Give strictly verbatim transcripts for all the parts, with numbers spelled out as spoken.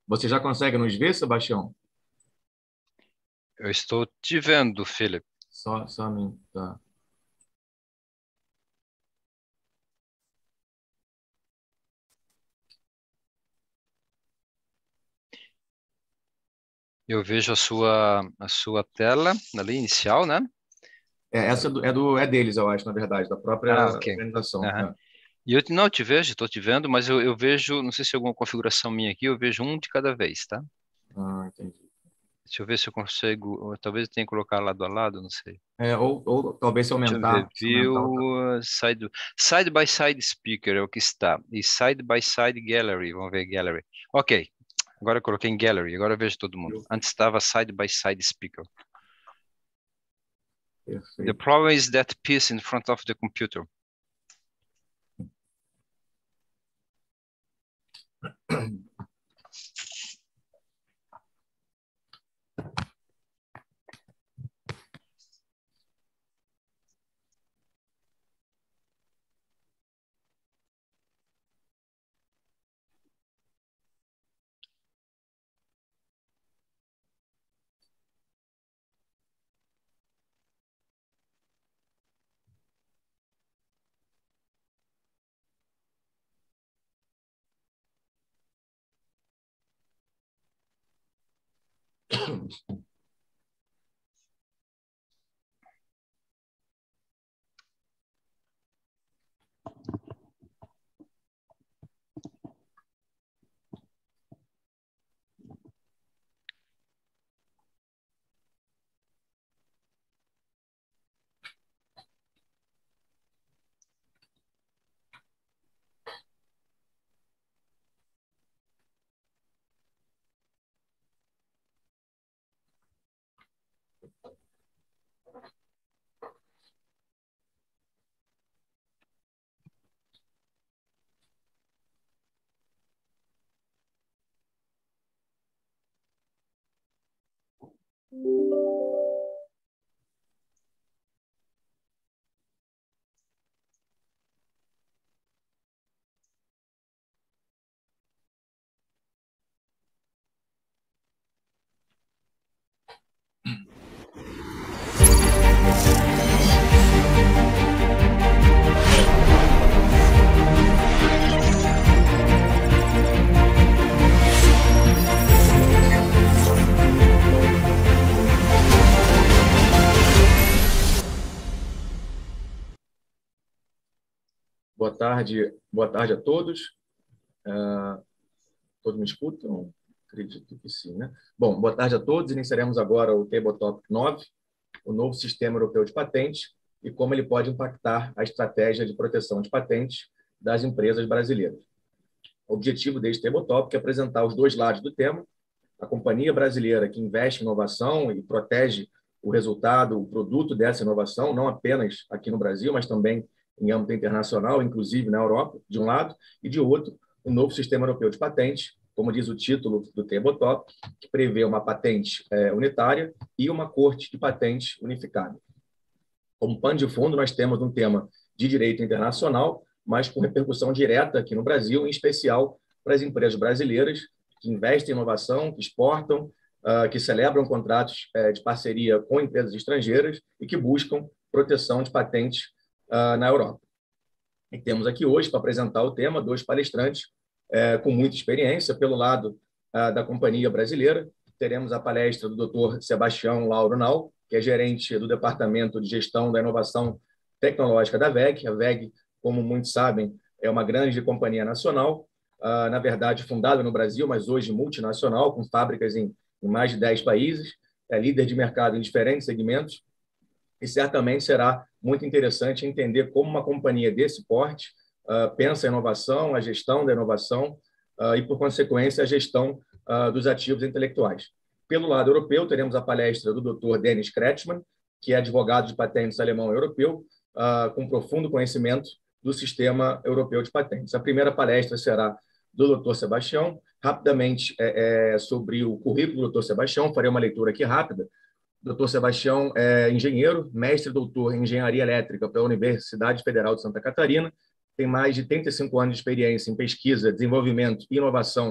Você já consegue nos ver, Sebastião? Eu estou te vendo, Philip. Só, só a mim, tá. Eu vejo a sua, a sua tela ali inicial, né? É, essa é, do, é, do, é deles, eu acho, na verdade, da Ah, própria ok. organização. Aham. É. E eu te- não eu te vejo, estou te vendo, mas eu, eu vejo, não sei se é alguma configuração minha aqui, eu vejo um de cada vez, tá? Ah, entendi. Deixa eu ver se eu consigo, ou talvez eu tenha que colocar lado a lado, não sei. É, ou, ou talvez se Deixa eu ver, aumentar, se aumentar o tamanho. view, uh, side, side by side speaker é o que está. E side by side gallery, vamos ver gallery. Ok, agora eu coloquei em gallery, agora eu vejo todo mundo. Antes estava side by side speaker. The Perfeito. problem is that piece in front of the computer. Boa tarde, boa tarde a todos. Todos me escutam? Acredito que sim, né? Bom, boa tarde a todos. Iniciaremos agora o Table Topic nove, o novo Sistema Europeu de Patentes e como ele pode impactar a estratégia de proteção de patentes das empresas brasileiras. O objetivo deste Table Topic é apresentar os dois lados do tema, a companhia brasileira que investe em inovação e protege o resultado, o produto dessa inovação, não apenas aqui no Brasil, mas também em âmbito internacional, inclusive na Europa, de um lado, e de outro, o novo Sistema Europeu de Patentes, como diz o título do Tabletop, que prevê uma patente é, unitária e uma corte de patentes unificada. Como pano de fundo, nós temos um tema de direito internacional, mas com repercussão direta aqui no Brasil, em especial para as empresas brasileiras que investem em inovação, que exportam, uh, que celebram contratos uh, de parceria com empresas estrangeiras e que buscam proteção de patentes uh, na Europa. E temos aqui hoje, para apresentar o tema, dois palestrantes uh, com muita experiência. Pelo lado uh, da companhia brasileira, teremos a palestra do doutor Sebastião Lauro Nau, que é gerente do Departamento de Gestão da Inovação Tecnológica da V E G. A V E G, como muitos sabem, é uma grande companhia nacional, uh, na verdade fundada no Brasil, mas hoje multinacional, com fábricas em, em mais de dez países, é líder de mercado em diferentes segmentos, e certamente será muito interessante entender como uma companhia desse porte uh, pensa a inovação, a gestão da inovação uh, e, por consequência, a gestão uh, dos ativos intelectuais. Pelo lado europeu, teremos a palestra do doutor Dennis Kretschmann, que é advogado de patentes alemão e europeu, uh, com profundo conhecimento do sistema europeu de patentes. A primeira palestra será do doutor Sebastião, rapidamente é, é, sobre o currículo do doutor Sebastião, farei uma leitura aqui rápida. doutor Sebastião é engenheiro, mestre e doutor em engenharia elétrica pela Universidade Federal de Santa Catarina, tem mais de trinta e cinco anos de experiência em pesquisa, desenvolvimento e inovação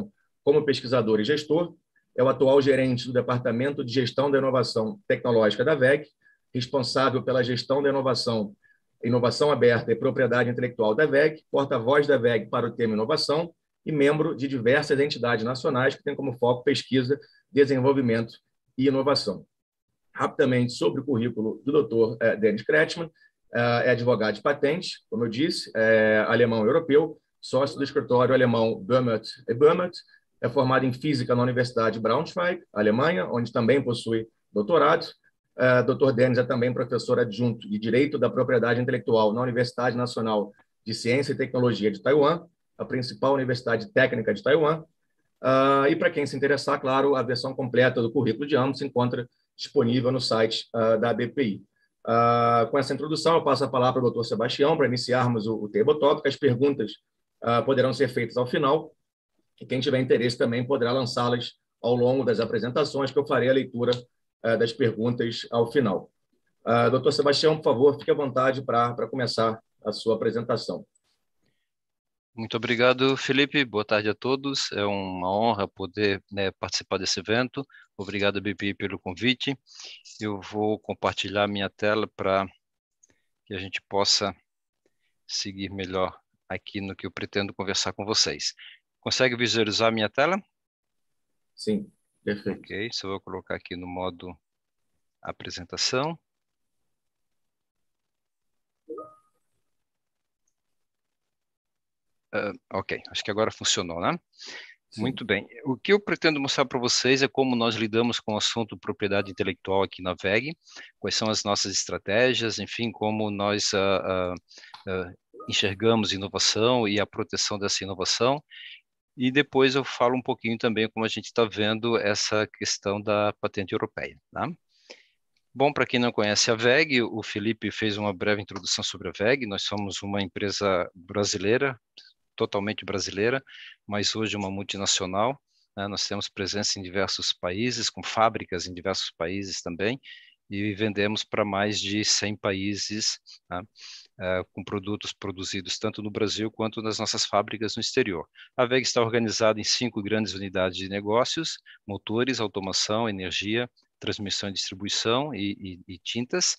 como pesquisador e gestor. É o atual gerente do Departamento de Gestão da Inovação Tecnológica da W E G, responsável pela gestão da inovação, inovação aberta e propriedade intelectual da W E G, porta-voz da W E G para o tema inovação e membro de diversas entidades nacionais que têm como foco pesquisa, desenvolvimento e inovação. Rapidamente sobre o currículo do doutor eh, Dennis Kretschmann, eh, é advogado de patente, como eu disse, é alemão-europeu, sócio do escritório alemão Böhmert e Böhmert, é formado em física na Universidade de Braunschweig, Alemanha, onde também possui doutorado. Uh, doutor Dennis é também professor adjunto de Direito da Propriedade Intelectual na Universidade Nacional de Ciência e Tecnologia de Taiwan, a principal universidade técnica de Taiwan. Uh, e para quem se interessar, claro, a versão completa do currículo de ambos se encontra disponível no site uh, da B P I. Uh, com essa introdução, eu passo a palavra para o doutor Sebastião para iniciarmos o, o Tabletop. As perguntas uh, poderão ser feitas ao final, e quem tiver interesse também poderá lançá-las ao longo das apresentações, que eu farei a leitura uh, das perguntas ao final. Uh, doutor Sebastião, por favor, fique à vontade para começar a sua apresentação. Muito obrigado, Felipe. Boa tarde a todos. É uma honra poder, né, participar desse evento. Obrigado, B P I, pelo convite. Eu vou compartilhar minha tela para que a gente possa seguir melhor aqui no que eu pretendo conversar com vocês. Consegue visualizar a minha tela? Sim, perfeito. Ok, só vou colocar aqui no modo apresentação. Uh, ok, acho que agora funcionou, né? Sim. Muito bem. O que eu pretendo mostrar para vocês é como nós lidamos com o assunto propriedade intelectual aqui na W E G, quais são as nossas estratégias, enfim, como nós uh, uh, uh, enxergamos inovação e a proteção dessa inovação. E depois eu falo um pouquinho também como a gente está vendo essa questão da patente europeia, tá? Bom, para quem não conhece a W E G, o Felipe fez uma breve introdução sobre a W E G. Nós somos uma empresa brasileira, totalmente brasileira, mas hoje uma multinacional, né? Nós temos presença em diversos países, com fábricas em diversos países também, e vendemos para mais de cem países, né? Uh, com produtos produzidos tanto no Brasil quanto nas nossas fábricas no exterior. A W E G está organizada em cinco grandes unidades de negócios: motores, automação, energia, transmissão e distribuição e, e, e tintas.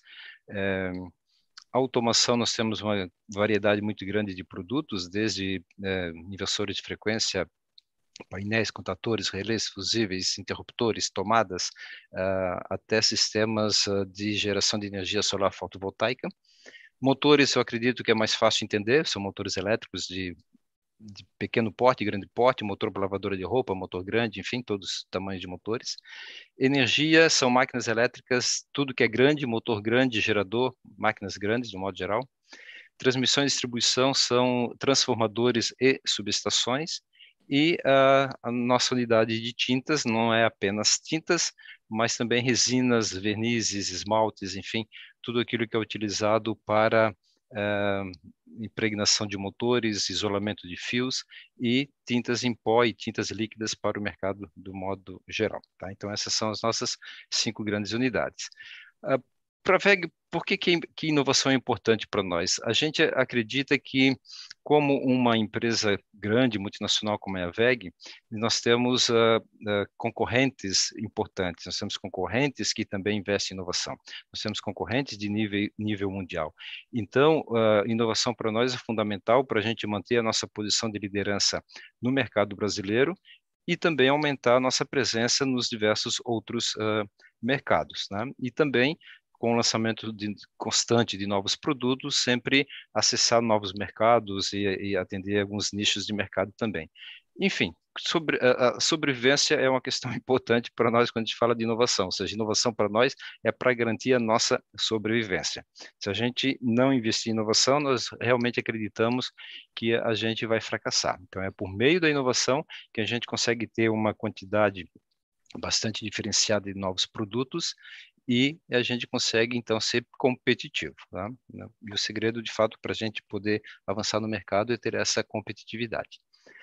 Uh, A automação, nós temos uma variedade muito grande de produtos, desde eh, inversores de frequência, painéis, contadores, relés, fusíveis, interruptores, tomadas, uh, até sistemas uh, de geração de energia solar fotovoltaica. Motores, eu acredito que é mais fácil de entender, são motores elétricos de, de pequeno porte, grande porte, motor para lavadora de roupa, motor grande, enfim, todos os tamanhos de motores. Energia são máquinas elétricas, tudo que é grande, motor grande, gerador, máquinas grandes, de modo geral. Transmissão e distribuição são transformadores e subestações. E uh, a nossa unidade de tintas não é apenas tintas, mas também resinas, vernizes, esmaltes, enfim, tudo aquilo que é utilizado para uh, impregnação de motores, isolamento de fios e tintas em pó e tintas líquidas para o mercado do modo geral, tá? Então essas são as nossas cinco grandes unidades. Uh, Para a W E G, por que, que, que inovação é importante para nós? A gente acredita que, como uma empresa grande, multinacional como é a W E G, nós temos uh, uh, concorrentes importantes, nós temos concorrentes que também investem em inovação, nós temos concorrentes de nível, nível mundial. Então, uh, inovação para nós é fundamental para a gente manter a nossa posição de liderança no mercado brasileiro e também aumentar a nossa presença nos diversos outros uh, mercados, né? E também, com o lançamento de, constante de novos produtos, sempre acessar novos mercados e, e atender alguns nichos de mercado também. Enfim, sobre, a, a sobrevivência é uma questão importante para nós quando a gente fala de inovação, ou seja, inovação para nós é para garantir a nossa sobrevivência. Se a gente não investir em inovação, nós realmente acreditamos que a gente vai fracassar. Então, é por meio da inovação que a gente consegue ter uma quantidade bastante diferenciada de novos produtos e a gente consegue, então, ser competitivo, tá? E o segredo, de fato, para a gente poder avançar no mercado é ter essa competitividade.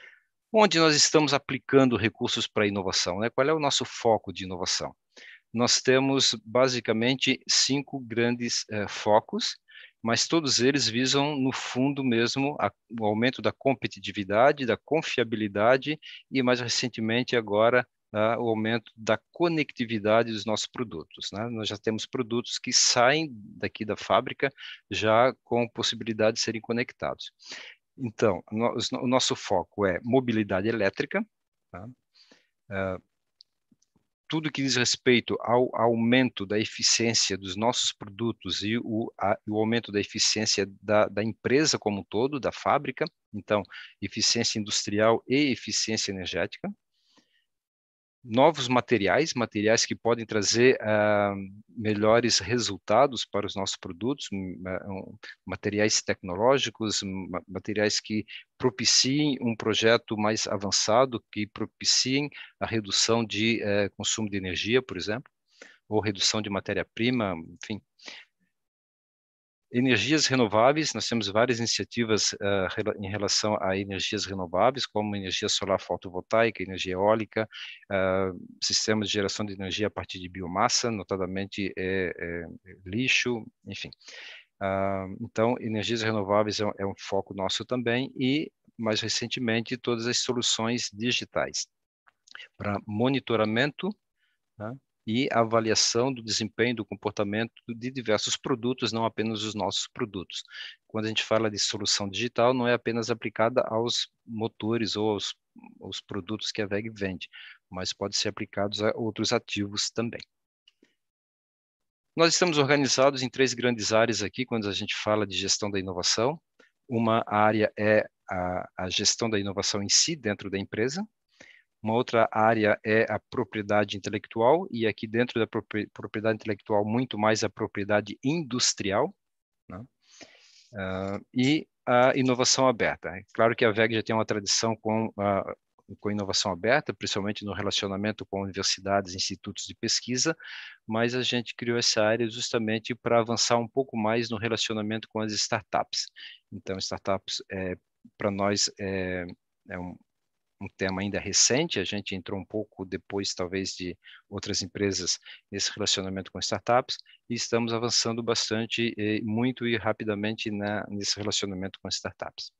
Onde nós estamos aplicando recursos para inovação, né? Qual é o nosso foco de inovação? Nós temos, basicamente, cinco grandes eh, focos mas todos eles visam, no fundo mesmo, a, o aumento da competitividade, da confiabilidade e, mais recentemente, agora, uh, o aumento da conectividade dos nossos produtos, né? Nós já temos produtos que saem daqui da fábrica já com possibilidade de serem conectados. Então, no, o nosso foco é mobilidade elétrica, tá? Uh, tudo que diz respeito ao aumento da eficiência dos nossos produtos e o, a, o aumento da eficiência da, da empresa como um todo, da fábrica, então, eficiência industrial e eficiência energética. Novos materiais, materiais que podem trazer uh, melhores resultados para os nossos produtos, uh, materiais tecnológicos, materiais que propiciem um projeto mais avançado, que propiciem a redução de uh, consumo de energia, por exemplo, ou redução de matéria-prima, enfim. Energias renováveis, nós temos várias iniciativas uh, em relação a energias renováveis, como energia solar fotovoltaica, energia eólica, uh, sistemas de geração de energia a partir de biomassa, notadamente é, é, lixo, enfim. Uh, então, energias renováveis é, é um foco nosso também e, mais recentemente, todas as soluções digitais para monitoramento, né, e avaliação do desempenho, do comportamento de diversos produtos, não apenas os nossos produtos. Quando a gente fala de solução digital, não é apenas aplicada aos motores ou aos, aos produtos que a W E G vende, mas pode ser aplicado a outros ativos também. Nós estamos organizados em três grandes áreas aqui, quando a gente fala de gestão da inovação. Uma área é a, a gestão da inovação em si, dentro da empresa. Uma outra área é a propriedade intelectual, e aqui dentro da propriedade intelectual, muito mais a propriedade industrial, né? Uh, e a inovação aberta. É claro que a W E G já tem uma tradição com, uh, com inovação aberta, principalmente no relacionamento com universidades e institutos de pesquisa, mas a gente criou essa área justamente para avançar um pouco mais no relacionamento com as startups. Então, startups, é, para nós, é, é um um tema ainda recente, a gente entrou um pouco depois, talvez, de outras empresas nesse relacionamento com startups, e estamos avançando bastante, e muito e rapidamente na, nesse relacionamento com startups.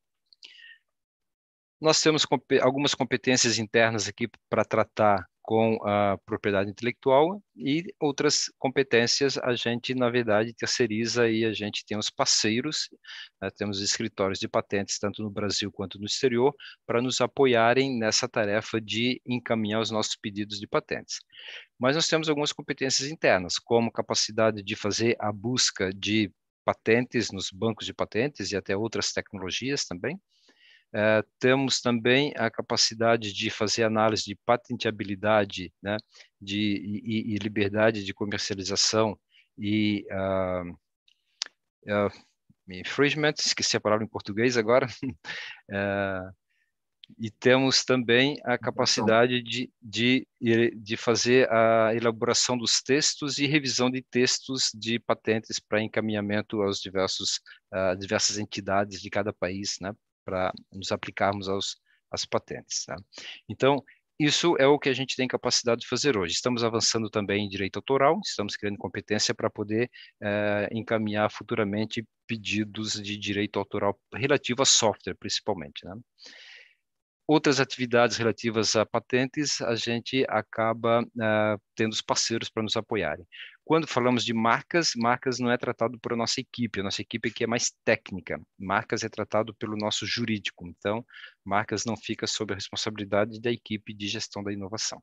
Nós temos algumas competências internas aqui para tratar com a propriedade intelectual e outras competências a gente, na verdade, terceiriza e a gente tem os parceiros, né, temos escritórios de patentes, tanto no Brasil quanto no exterior, para nos apoiarem nessa tarefa de encaminhar os nossos pedidos de patentes. Mas nós temos algumas competências internas, como capacidade de fazer a busca de patentes nos bancos de patentes e até outras tecnologias também. Uh, temos também a capacidade de fazer análise de patenteabilidade, né, de, e, e liberdade de comercialização e uh, uh, infringement, esqueci a palavra em português agora, uh, e temos também a capacidade de, de, de fazer a elaboração dos textos e revisão de textos de patentes para encaminhamento aos diversos, uh, diversas entidades de cada país, né, para nos aplicarmos aos, às patentes. Tá? Então, isso é o que a gente tem capacidade de fazer hoje. Estamos avançando também em direito autoral, estamos criando competência para poder eh, encaminhar futuramente pedidos de direito autoral relativo a software, principalmente. Né? Outras atividades relativas a patentes, a gente acaba uh, tendo os parceiros para nos apoiarem. Quando falamos de marcas, marcas não é tratado por a nossa equipe, a nossa equipe aqui é mais técnica. Marcas é tratado pelo nosso jurídico, então marcas não fica sob a responsabilidade da equipe de gestão da inovação.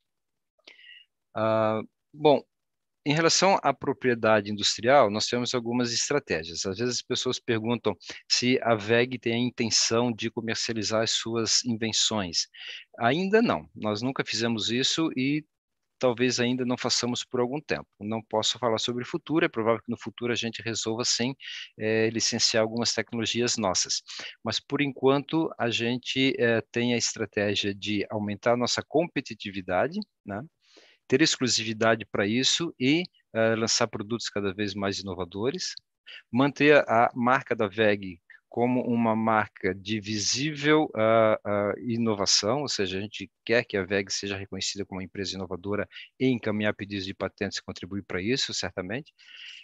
Uh, bom, em relação à propriedade industrial, nós temos algumas estratégias. Às vezes as pessoas perguntam se a W E G tem a intenção de comercializar as suas invenções. Ainda não, nós nunca fizemos isso e talvez ainda não façamos por algum tempo. Não posso falar sobre o futuro, é provável que no futuro a gente resolva sim é, licenciar algumas tecnologias nossas. Mas por enquanto a gente é, tem a estratégia de aumentar a nossa competitividade, né? Ter exclusividade para isso e uh, lançar produtos cada vez mais inovadores, manter a marca da W E G como uma marca de visível uh, uh, inovação, ou seja, a gente quer que a W E G seja reconhecida como uma empresa inovadora e encaminhar pedidos de patentes e contribuir para isso, certamente.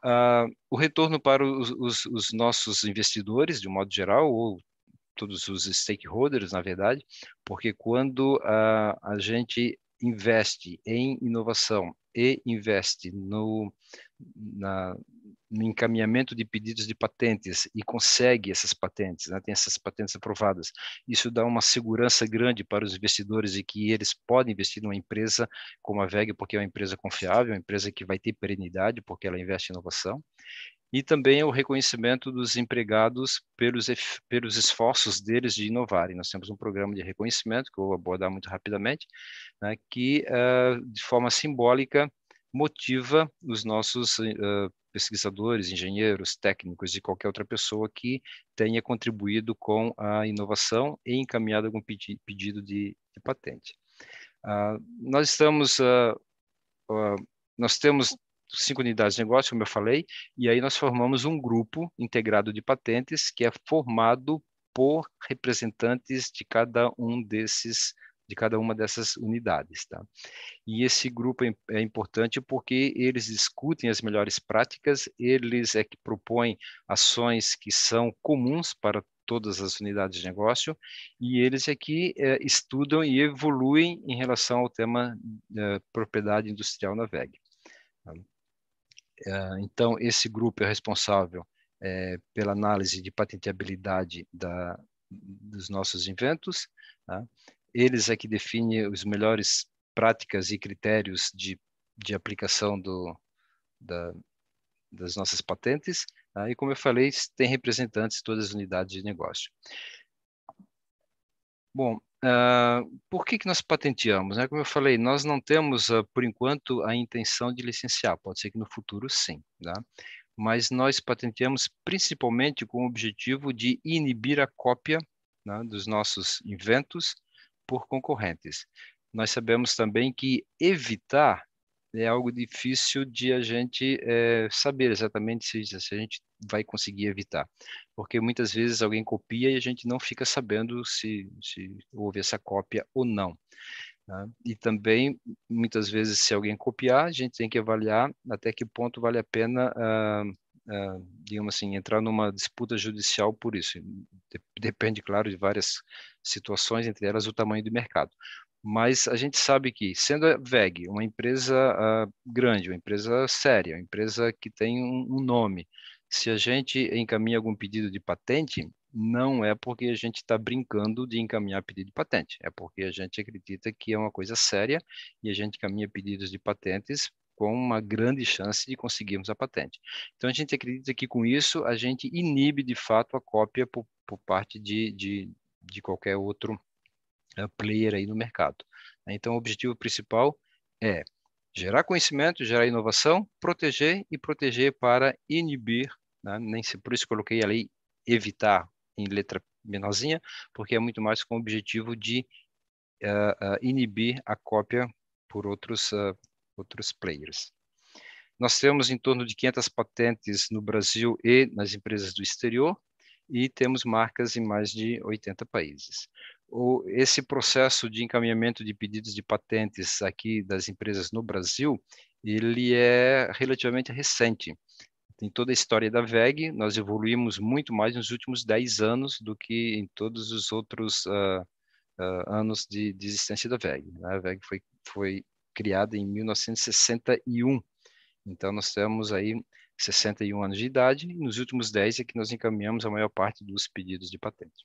uh, o retorno para os, os, os nossos investidores, de um modo geral, ou todos os stakeholders, na verdade, porque quando uh, a gente investe em inovação e investe no, na, no encaminhamento de pedidos de patentes e consegue essas patentes, né, tem essas patentes aprovadas, isso dá uma segurança grande para os investidores de que eles podem investir numa empresa como a W E G, porque é uma empresa confiável, uma empresa que vai ter perenidade, porque ela investe em inovação. E também o reconhecimento dos empregados pelos, pelos esforços deles de inovarem. Nós temos um programa de reconhecimento, que eu vou abordar muito rapidamente, né, que, uh, de forma simbólica, motiva os nossos uh, pesquisadores, engenheiros, técnicos e qualquer outra pessoa que tenha contribuído com a inovação e encaminhado algum pedi pedido de, de patente. Uh, nós estamos... Uh, uh, nós temos cinco unidades de negócio, como eu falei, e aí nós formamos um grupo integrado de patentes que é formado por representantes de cada um desses, de cada uma dessas unidades, tá? E esse grupo é, é importante porque eles discutem as melhores práticas, eles é que propõem ações que são comuns para todas as unidades de negócio, e eles é que é, estudam e evoluem em relação ao tema é, propriedade industrial na W E G. Tá? Então, esse grupo é responsável é, pela análise de patenteabilidade da, dos nossos inventos. Tá? Eles é que definem os melhores práticas e critérios de, de aplicação do, da, das nossas patentes. Tá? E, como eu falei, tem representantes de todas as unidades de negócio. Bom, uh, por que que nós patenteamos, né? Como eu falei, nós não temos, uh, por enquanto, a intenção de licenciar. Pode ser que no futuro, sim, tá? Mas nós patenteamos principalmente com o objetivo de inibir a cópia, né, dos nossos inventos por concorrentes. Nós sabemos também que evitar é algo difícil de a gente é, saber exatamente se, se a gente vai conseguir evitar. Porque muitas vezes alguém copia e a gente não fica sabendo se, se houve essa cópia ou não. Tá? E também, muitas vezes, se alguém copiar, a gente tem que avaliar até que ponto vale a pena, ah, ah, digamos assim, entrar numa disputa judicial por isso. Depende, claro, de várias situações, entre elas o tamanho do mercado. Mas a gente sabe que, sendo a W E G uma empresa uh, grande, uma empresa séria, uma empresa que tem um, um nome, se a gente encaminha algum pedido de patente, não é porque a gente está brincando de encaminhar pedido de patente, é porque a gente acredita que é uma coisa séria e a gente encaminha pedidos de patentes com uma grande chance de conseguirmos a patente. Então, a gente acredita que com isso a gente inibe de fato a cópia por, por parte de, de, de qualquer outro player aí no mercado. Então, o objetivo principal é gerar conhecimento, gerar inovação, proteger e proteger para inibir, né? Nem se, por isso coloquei ali evitar em letra menorzinha, porque é muito mais com o objetivo de uh, uh, inibir a cópia por outros, uh, outros players. Nós temos em torno de quinhentas patentes no Brasil e nas empresas do exterior, e temos marcas em mais de oitenta países. O, esse processo de encaminhamento de pedidos de patentes aqui das empresas no Brasil, ele é relativamente recente. Em toda a história da W E G, nós evoluímos muito mais nos últimos dez anos do que em todos os outros uh, uh, anos de, de existência da W E G. A W E G foi, foi criada em mil novecentos e sessenta e um, então nós temos aí sessenta e um anos de idade, e nos últimos dez é que nós encaminhamos a maior parte dos pedidos de patente.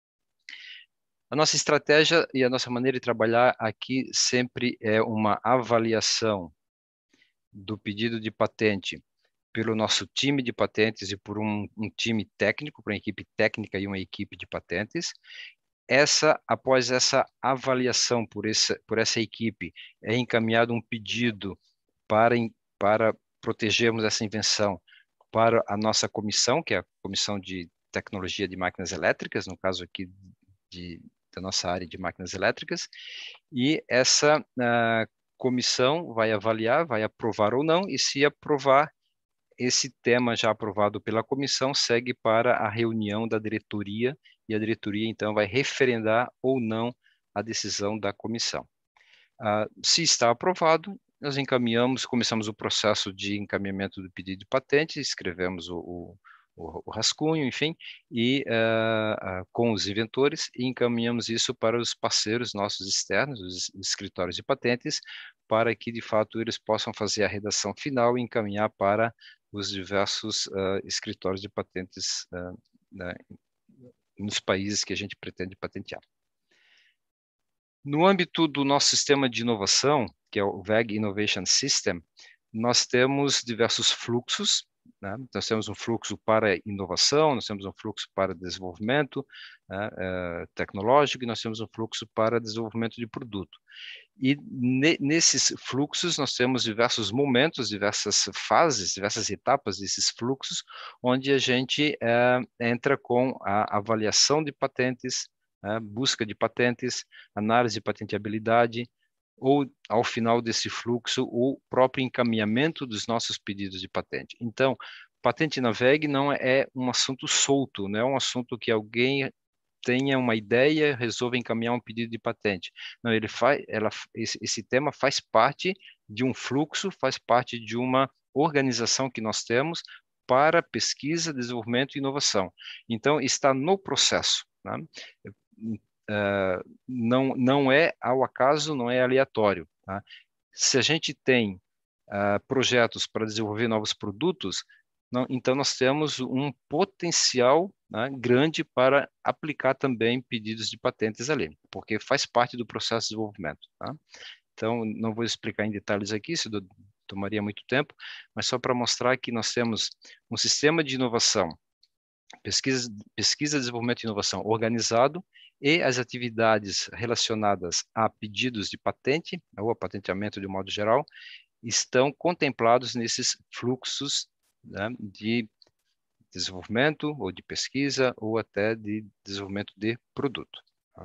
A nossa estratégia e a nossa maneira de trabalhar aqui sempre é uma avaliação do pedido de patente pelo nosso time de patentes e por um, um time técnico, por uma equipe técnica e uma equipe de patentes. Essa, após essa avaliação por essa, por essa equipe, é encaminhado um pedido para, para protegermos essa invenção para a nossa comissão, que é a Comissão de Tecnologia de Máquinas Elétricas, no caso aqui de, da nossa área de máquinas elétricas, e essa uh, comissão vai avaliar, vai aprovar ou não, e se aprovar, esse tema já aprovado pela comissão segue para a reunião da diretoria, e a diretoria então vai referendar ou não a decisão da comissão. Uh, se está aprovado, nós encaminhamos, começamos o processo de encaminhamento do pedido de patente, escrevemos o, o, o, o rascunho, enfim, e uh, uh, com os inventores, e encaminhamos isso para os parceiros nossos externos, os, os escritórios de patentes, para que, de fato, eles possam fazer a redação final e encaminhar para os diversos uh, escritórios de patentes uh, né, nos países que a gente pretende patentear. No âmbito do nosso sistema de inovação, que é o V E G Innovation System, nós temos diversos fluxos, né? Nós temos um fluxo para inovação, nós temos um fluxo para desenvolvimento né, uh, tecnológico e nós temos um fluxo para desenvolvimento de produto. E ne nesses fluxos nós temos diversos momentos, diversas fases, diversas etapas desses fluxos, onde a gente uh, entra com a avaliação de patentes, Uh, busca de patentes, análise de patenteabilidade, ou, ao final desse fluxo, o próprio encaminhamento dos nossos pedidos de patente. Então, patente na V E G não é um assunto solto, não é um assunto que alguém tenha uma ideia, resolva encaminhar um pedido de patente. Não, ele faz, ela, esse, esse tema faz parte de um fluxo, faz parte de uma organização que nós temos para pesquisa, desenvolvimento e inovação. Então, está no processo, né? Uh, não, não é ao acaso, não é aleatório. Tá? Se a gente tem uh, projetos para desenvolver novos produtos, não, então nós temos um potencial né, grande para aplicar também pedidos de patentes ali, porque faz parte do processo de desenvolvimento. Tá? Então, não vou explicar em detalhes aqui, isso tomaria muito tempo, mas só para mostrar que nós temos um sistema de inovação, pesquisa, pesquisa, desenvolvimento e inovação organizado, e as atividades relacionadas a pedidos de patente, ou a patenteamento de um modo geral, estão contemplados nesses fluxos né, de desenvolvimento, ou de pesquisa, ou até de desenvolvimento de produto. Tá?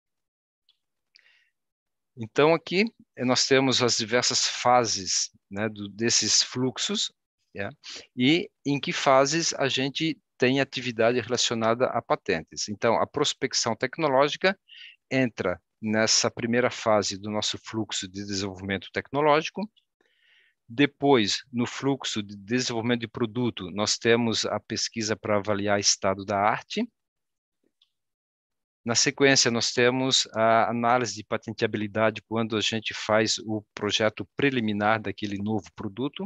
Então, aqui nós temos as diversas fases né, do, desses fluxos, yeah, e em que fases a gente tem atividade relacionada a patentes. Então, a prospecção tecnológica entra nessa primeira fase do nosso fluxo de desenvolvimento tecnológico. Depois, no fluxo de desenvolvimento de produto, nós temos a pesquisa para avaliar estado da arte. Na sequência, nós temos a análise de patenteabilidade quando a gente faz o projeto preliminar daquele novo produto.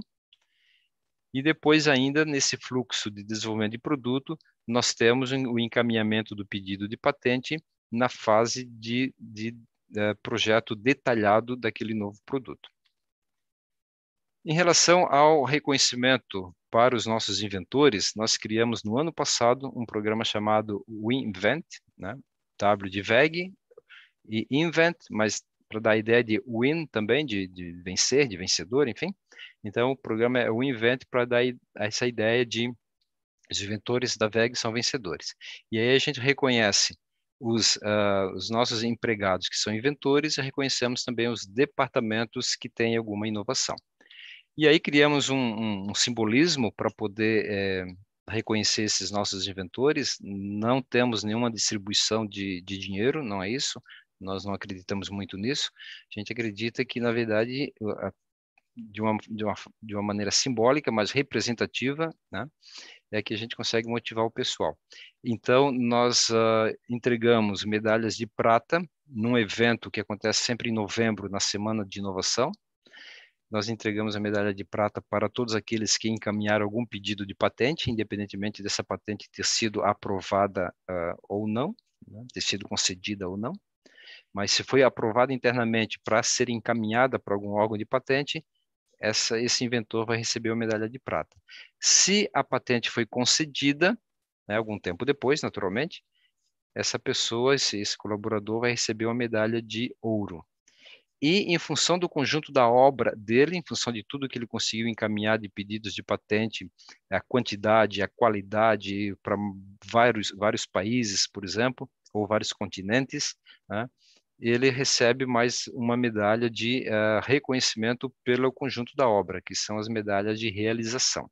E depois, ainda nesse fluxo de desenvolvimento de produto, nós temos o encaminhamento do pedido de patente na fase de, de uh, projeto detalhado daquele novo produto. Em relação ao reconhecimento para os nossos inventores, nós criamos no ano passado um programa chamado WinVent, né? W de V E G e Invent, mas para dar a ideia de win também, de, de vencer, de vencedor, enfim. Então, o programa é o Invent para dar essa ideia de os inventores da V E G são vencedores. E aí a gente reconhece os, uh, os nossos empregados que são inventores e reconhecemos também os departamentos que têm alguma inovação. E aí criamos um, um, um simbolismo para poder é, reconhecer esses nossos inventores. Não temos nenhuma distribuição de, de dinheiro, não é isso. Nós não acreditamos muito nisso. A gente acredita que, na verdade, de uma, de uma, de uma maneira simbólica, mas representativa, né, é que a gente consegue motivar o pessoal. Então, nós uh, entregamos medalhas de prata num evento que acontece sempre em novembro, na Semana de Inovação. Nós entregamos a medalha de prata para todos aqueles que encaminharam algum pedido de patente, independentemente dessa patente ter sido aprovada uh, ou não, né, ter sido concedida ou não. Mas se foi aprovada internamente para ser encaminhada para algum órgão de patente, essa, esse inventor vai receber a medalha de prata. Se a patente foi concedida, né, algum tempo depois, naturalmente, essa pessoa, esse, esse colaborador vai receber uma medalha de ouro. E, em função do conjunto da obra dele, em função de tudo que ele conseguiu encaminhar de pedidos de patente, a quantidade, a qualidade para vários, vários países, por exemplo, ou vários continentes, né, ele recebe mais uma medalha de uh, reconhecimento pelo conjunto da obra, que são as medalhas de realização.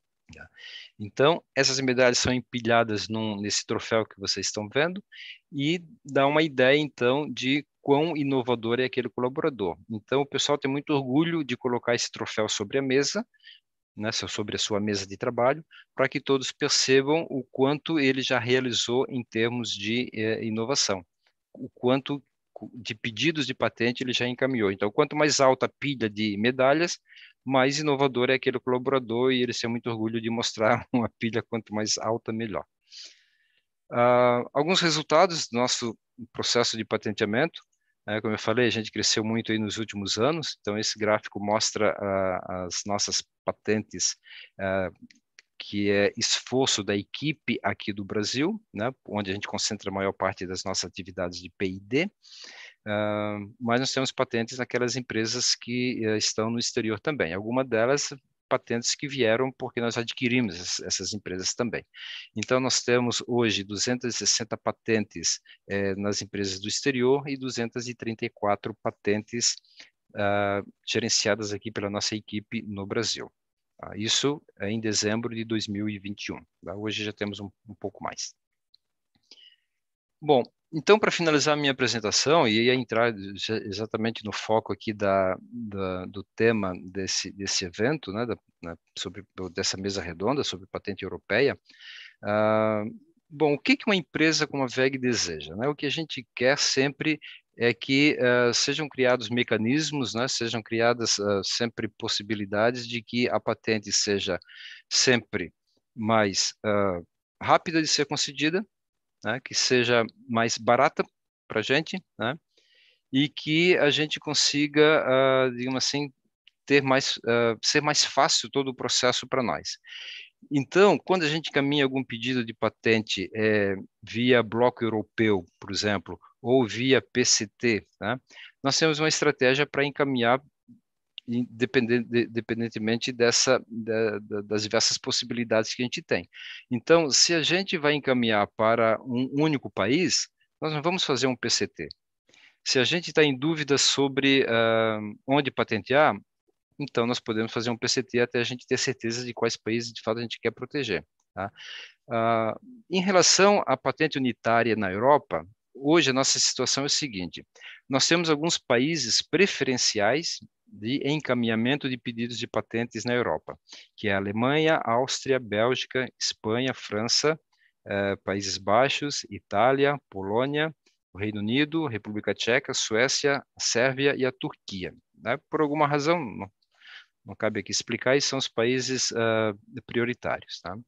Então, essas medalhas são empilhadas num, nesse troféu que vocês estão vendo e dá uma ideia, então, de quão inovador é aquele colaborador. Então, o pessoal tem muito orgulho de colocar esse troféu sobre a mesa, né, sobre a sua mesa de trabalho, para que todos percebam o quanto ele já realizou em termos de eh, inovação, o quanto de pedidos de patente ele já encaminhou. Então, quanto mais alta a pilha de medalhas, mais inovador é aquele colaborador e ele tem muito orgulho de mostrar uma pilha quanto mais alta, melhor. Uh, alguns resultados do nosso processo de patenteamento, né, como eu falei, a gente cresceu muito aí nos últimos anos, então esse gráfico mostra uh, as nossas patentes, uh, que é esforço da equipe aqui do Brasil, né, onde a gente concentra a maior parte das nossas atividades de P I D, uh, mas nós temos patentes naquelas empresas que uh, estão no exterior também. Algumas delas patentes que vieram porque nós adquirimos essas empresas também. Então, nós temos hoje duzentas e sessenta patentes eh, nas empresas do exterior e duzentas e trinta e quatro patentes uh, gerenciadas aqui pela nossa equipe no Brasil. Uh, isso é em dezembro de dois mil e vinte e um. Tá? Hoje já temos um, um pouco mais. Bom, então, para finalizar a minha apresentação, e ia entrar exatamente no foco aqui da, da, do tema desse, desse evento, né, da, né, sobre, dessa mesa redonda sobre patente europeia. Uh, bom, o que, que uma empresa como a W E G deseja? Né? O que a gente quer sempre é que uh, sejam criados mecanismos, né, sejam criadas uh, sempre possibilidades de que a patente seja sempre mais uh, rápida de ser concedida, né, que seja mais barata para a gente, né, e que a gente consiga, uh, digamos assim, ter mais, uh, ser mais fácil todo o processo para nós. Então, quando a gente caminha algum pedido de patente é, via bloco europeu, por exemplo, ou via P C T, né, nós temos uma estratégia para encaminhar independentemente dessa, da, das diversas possibilidades que a gente tem. Então, se a gente vai encaminhar para um único país, nós não vamos fazer um P C T. Se a gente está em dúvida sobre uh, onde patentear, então nós podemos fazer um P C T até a gente ter certeza de quais países de fato a gente quer proteger. Tá? Uh, em relação à patente unitária na Europa, hoje a nossa situação é a seguinte: nós temos alguns países preferenciais de encaminhamento de pedidos de patentes na Europa, que é a Alemanha, Áustria, Bélgica, Espanha, França, eh, Países Baixos, Itália, Polônia, o Reino Unido, República Tcheca, Suécia, Sérvia e a Turquia. Né? Por alguma razão, não, não cabe aqui explicar, e são os países uh, prioritários. Tá?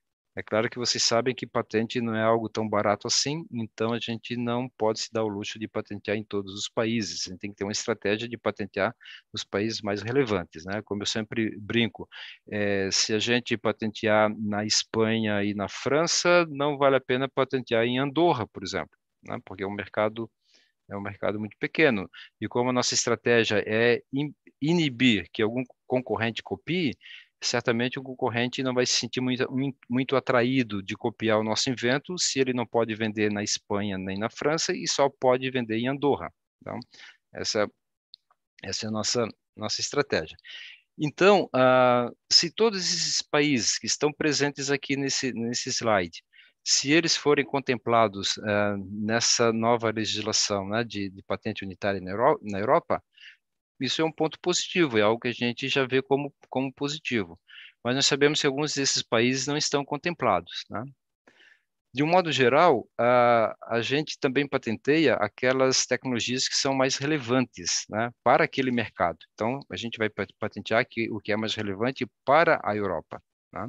É claro que vocês sabem que patente não é algo tão barato assim, então a gente não pode se dar o luxo de patentear em todos os países. A gente tem que ter uma estratégia de patentear nos países mais relevantes, né? Como eu sempre brinco, é, se a gente patentear na Espanha e na França, não vale a pena patentear em Andorra, por exemplo, né? Porque é um mercado é um mercado muito pequeno. E como a nossa estratégia é inibir que algum concorrente copie, certamente o concorrente não vai se sentir muito, muito atraído de copiar o nosso invento se ele não pode vender na Espanha nem na França e só pode vender em Andorra. Então, essa, essa é a nossa, nossa estratégia. Então, uh, se todos esses países que estão presentes aqui nesse, nesse slide, se eles forem contemplados uh, nessa nova legislação, né, de, de patente unitária na, Euro, na Europa, isso é um ponto positivo, é algo que a gente já vê como, como positivo. Mas nós sabemos que alguns desses países não estão contemplados, né? De um modo geral, a, a gente também patenteia aquelas tecnologias que são mais relevantes, né, para aquele mercado. Então, a gente vai patentear que, o que é mais relevante para a Europa. Né?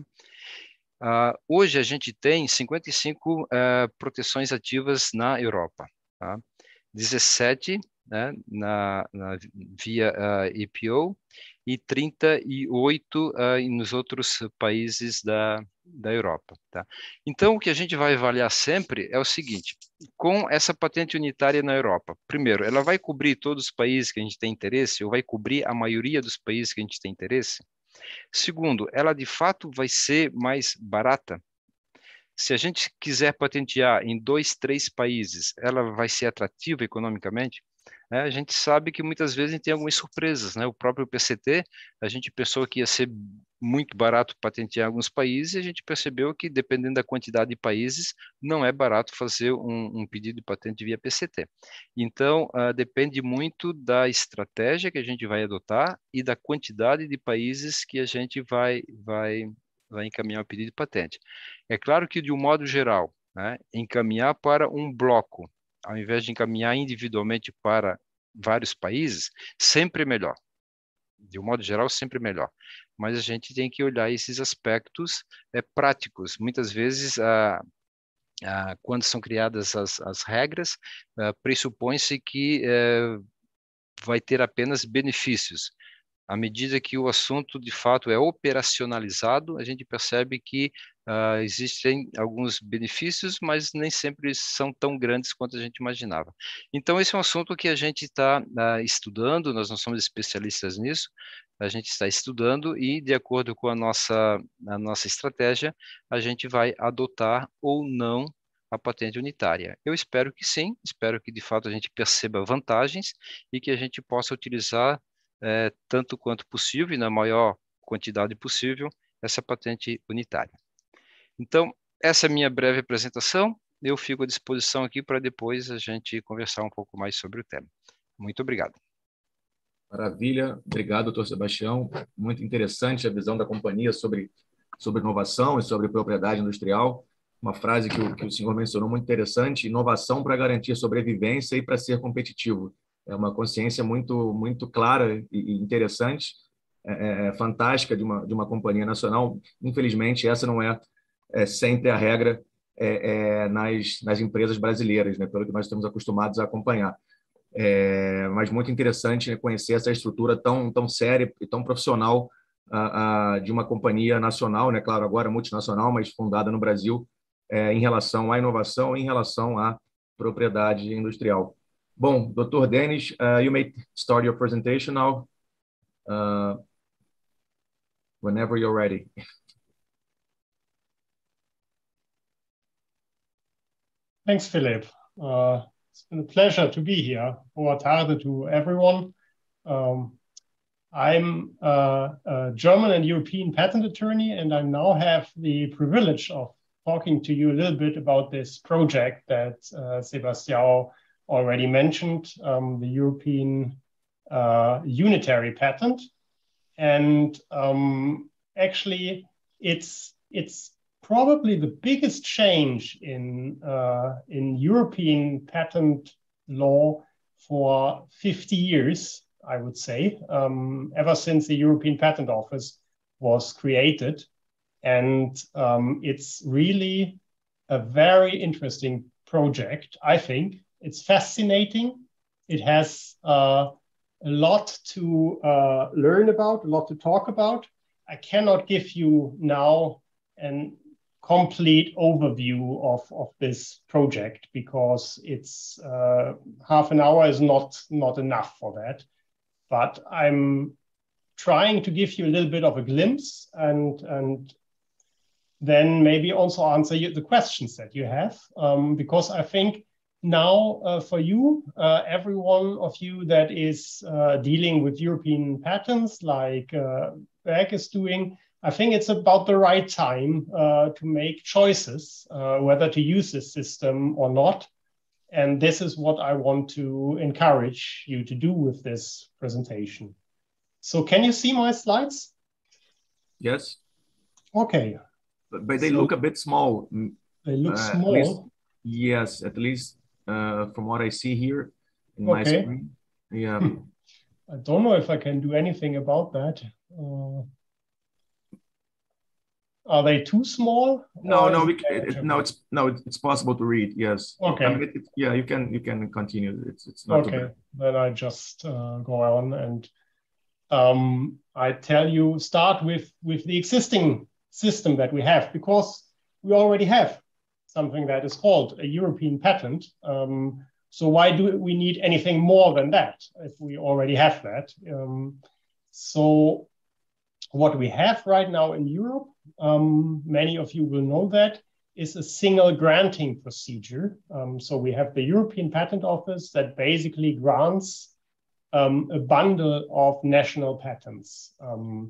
Uh, hoje, a gente tem cinquenta e cinco uh, proteções ativas na Europa. Tá? dezessete né, na, na, via uh, E P O e trinta e oito uh, nos outros países da, da Europa. Tá? Então, o que a gente vai avaliar sempre é o seguinte: com essa patente unitária na Europa, primeiro, ela vai cobrir todos os países que a gente tem interesse, ou vai cobrir a maioria dos países que a gente tem interesse? Segundo, ela de fato vai ser mais barata? Se a gente quiser patentear em dois, três países, ela vai ser atrativa economicamente? É, a gente sabe que muitas vezes a gente tem algumas surpresas, né? O próprio P C T, a gente pensou que ia ser muito barato patentear em alguns países, e a gente percebeu que, dependendo da quantidade de países, não é barato fazer um, um pedido de patente via P C T. Então, uh, depende muito da estratégia que a gente vai adotar e da quantidade de países que a gente vai, vai, vai encaminhar o pedido de patente. É claro que, de um modo geral, né, encaminhar para um bloco, ao invés de encaminhar individualmente para vários países, sempre é melhor. De um modo geral, sempre melhor. Mas a gente tem que olhar esses aspectos é, práticos. Muitas vezes, ah, ah, quando são criadas as, as regras, ah, pressupõe-se que eh, vai ter apenas benefícios. À medida que o assunto, de fato, é operacionalizado, a gente percebe que uh, existem alguns benefícios, mas nem sempre são tão grandes quanto a gente imaginava. Então, esse é um assunto que a gente está uh, estudando, nós não somos especialistas nisso, a gente está estudando e, de acordo com a nossa, a nossa estratégia, a gente vai adotar ou não a patente unitária. Eu espero que sim, espero que, de fato, a gente perceba vantagens e que a gente possa utilizar É, tanto quanto possível e na maior quantidade possível, essa patente unitária. Então, essa é a minha breve apresentação. Eu fico à disposição aqui para depois a gente conversar um pouco mais sobre o tema. Muito obrigado. Maravilha. Obrigado, doutor Sebastião. Muito interessante a visão da companhia sobre, sobre inovação e sobre propriedade industrial. Uma frase que o, que o senhor mencionou muito interessante: inovação para garantir sobrevivência e para ser competitivo. É uma consciência muito, muito clara e interessante, é, é, fantástica de uma, de uma companhia nacional. Infelizmente, essa não é, é sempre a regra é, é, nas, nas empresas brasileiras, né, pelo que nós estamos acostumados a acompanhar. É, mas muito interessante, né, conhecer essa estrutura tão, tão séria e tão profissional a, a, de uma companhia nacional, né, claro, agora multinacional, mas fundada no Brasil, é, em relação à inovação e em relação à propriedade industrial. Bom, doutor Denis, uh, you may start your presentation now, uh, whenever you're ready. Thanks, Philip. Uh, it's been a pleasure to be here. Boa tarde to everyone. Um, I'm uh, a German and European patent attorney, and I now have the privilege of talking to you a little bit about this project that uh, Sebastião already mentioned, um, the European uh, unitary patent. And um, actually, it's it's probably the biggest change in uh, in European patent law for fifty years, I would say, um, ever since the European Patent Office was created. And um, it's really a very interesting project, I think. It's fascinating. It has uh, a lot to uh, learn about, a lot to talk about. I cannot give you now a complete overview of, of this project because it's uh, half an hour is not, not enough for that. But I'm trying to give you a little bit of a glimpse and, and then maybe also answer you, the questions that you have, um, because I think now uh, for you, uh, every one of you that is uh, dealing with European patents like uh, Berg is doing, I think it's about the right time uh, to make choices, uh, whether to use this system or not. And this is what I want to encourage you to do with this presentation. So can you see my slides? Yes. Okay. But, but they so, look a bit small. They look uh, small. At least, yes, at least uh, from what I see here in okay. my screen. Yeah. I don't know if I can do anything about that. Uh, are they too small? No, no, we, it, no, it's no, it's possible to read. Yes. Okay. I mean, it, it, yeah, you can you can continue. It's it's not okay. too bad. Then I just uh, go on and um, I tell you start with with the existing system that we have, because we already have something that is called a European patent. Um, so why do we need anything more than that if we already have that? Um, so what we have right now in Europe, um, many of you will know that, is a single granting procedure. Um, so we have the European Patent Office that basically grants um, a bundle of national patents. Um,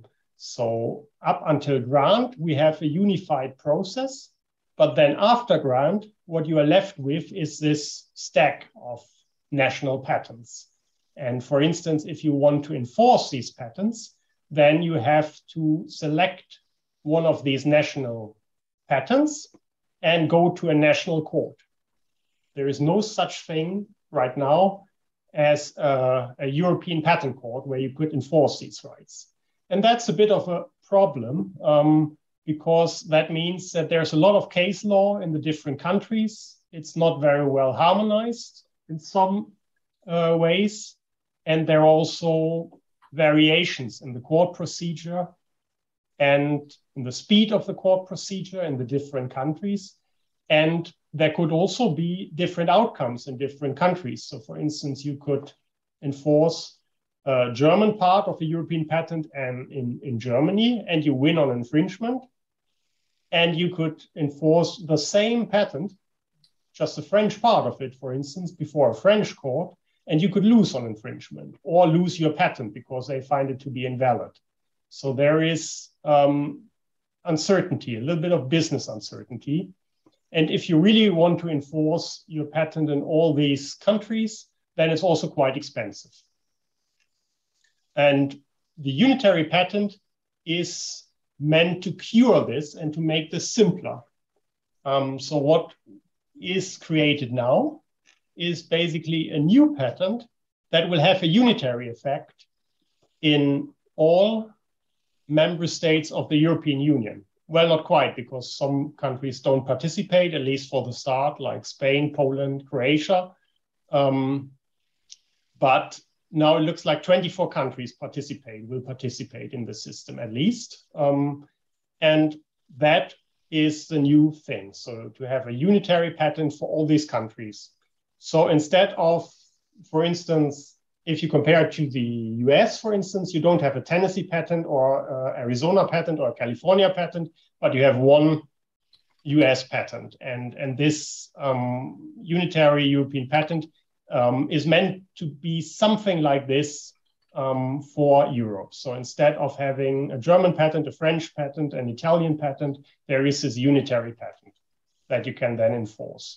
So up until grant, we have a unified process. But then after grant, what you are left with is this stack of national patents. And for instance, if you want to enforce these patents, then you have to select one of these national patents and go to a national court. There is no such thing right now as a, a European patent court where you could enforce these rights. And that's a bit of a problem um, because that means that there's a lot of case law in the different countries. It's not very well harmonized in some uh, ways. And there are also variations in the court procedure and in the speed of the court procedure in the different countries. And there could also be different outcomes in different countries. So for instance, you could enforce a German part of a European patent and in, in Germany, and you win on infringement. And you could enforce the same patent, just the French part of it, for instance, before a French court, and you could lose on infringement or lose your patent because they find it to be invalid. So there is um, uncertainty, a little bit of business uncertainty. And if you really want to enforce your patent in all these countries, then it's also quite expensive. And the unitary patent is meant to cure this and to make this simpler. Um, so what is created now is basically a new patent that will have a unitary effect in all member states of the European Union. Well, not quite, because some countries don't participate, at least for the start, like Spain, Poland, Croatia. Um, but now it looks like twenty-four countries participate, will participate in the system at least. Um, and that is the new thing. So to have a unitary patent for all these countries. So instead of, for instance, if you compare it to the U S, for instance, you don't have a Tennessee patent or uh, Arizona patent or a California patent, but you have one U S patent. And, and this um, unitary European patent um, is meant to be something like this um, for Europe. So instead of having a German patent, a French patent, an Italian patent, there is this unitary patent that you can then enforce.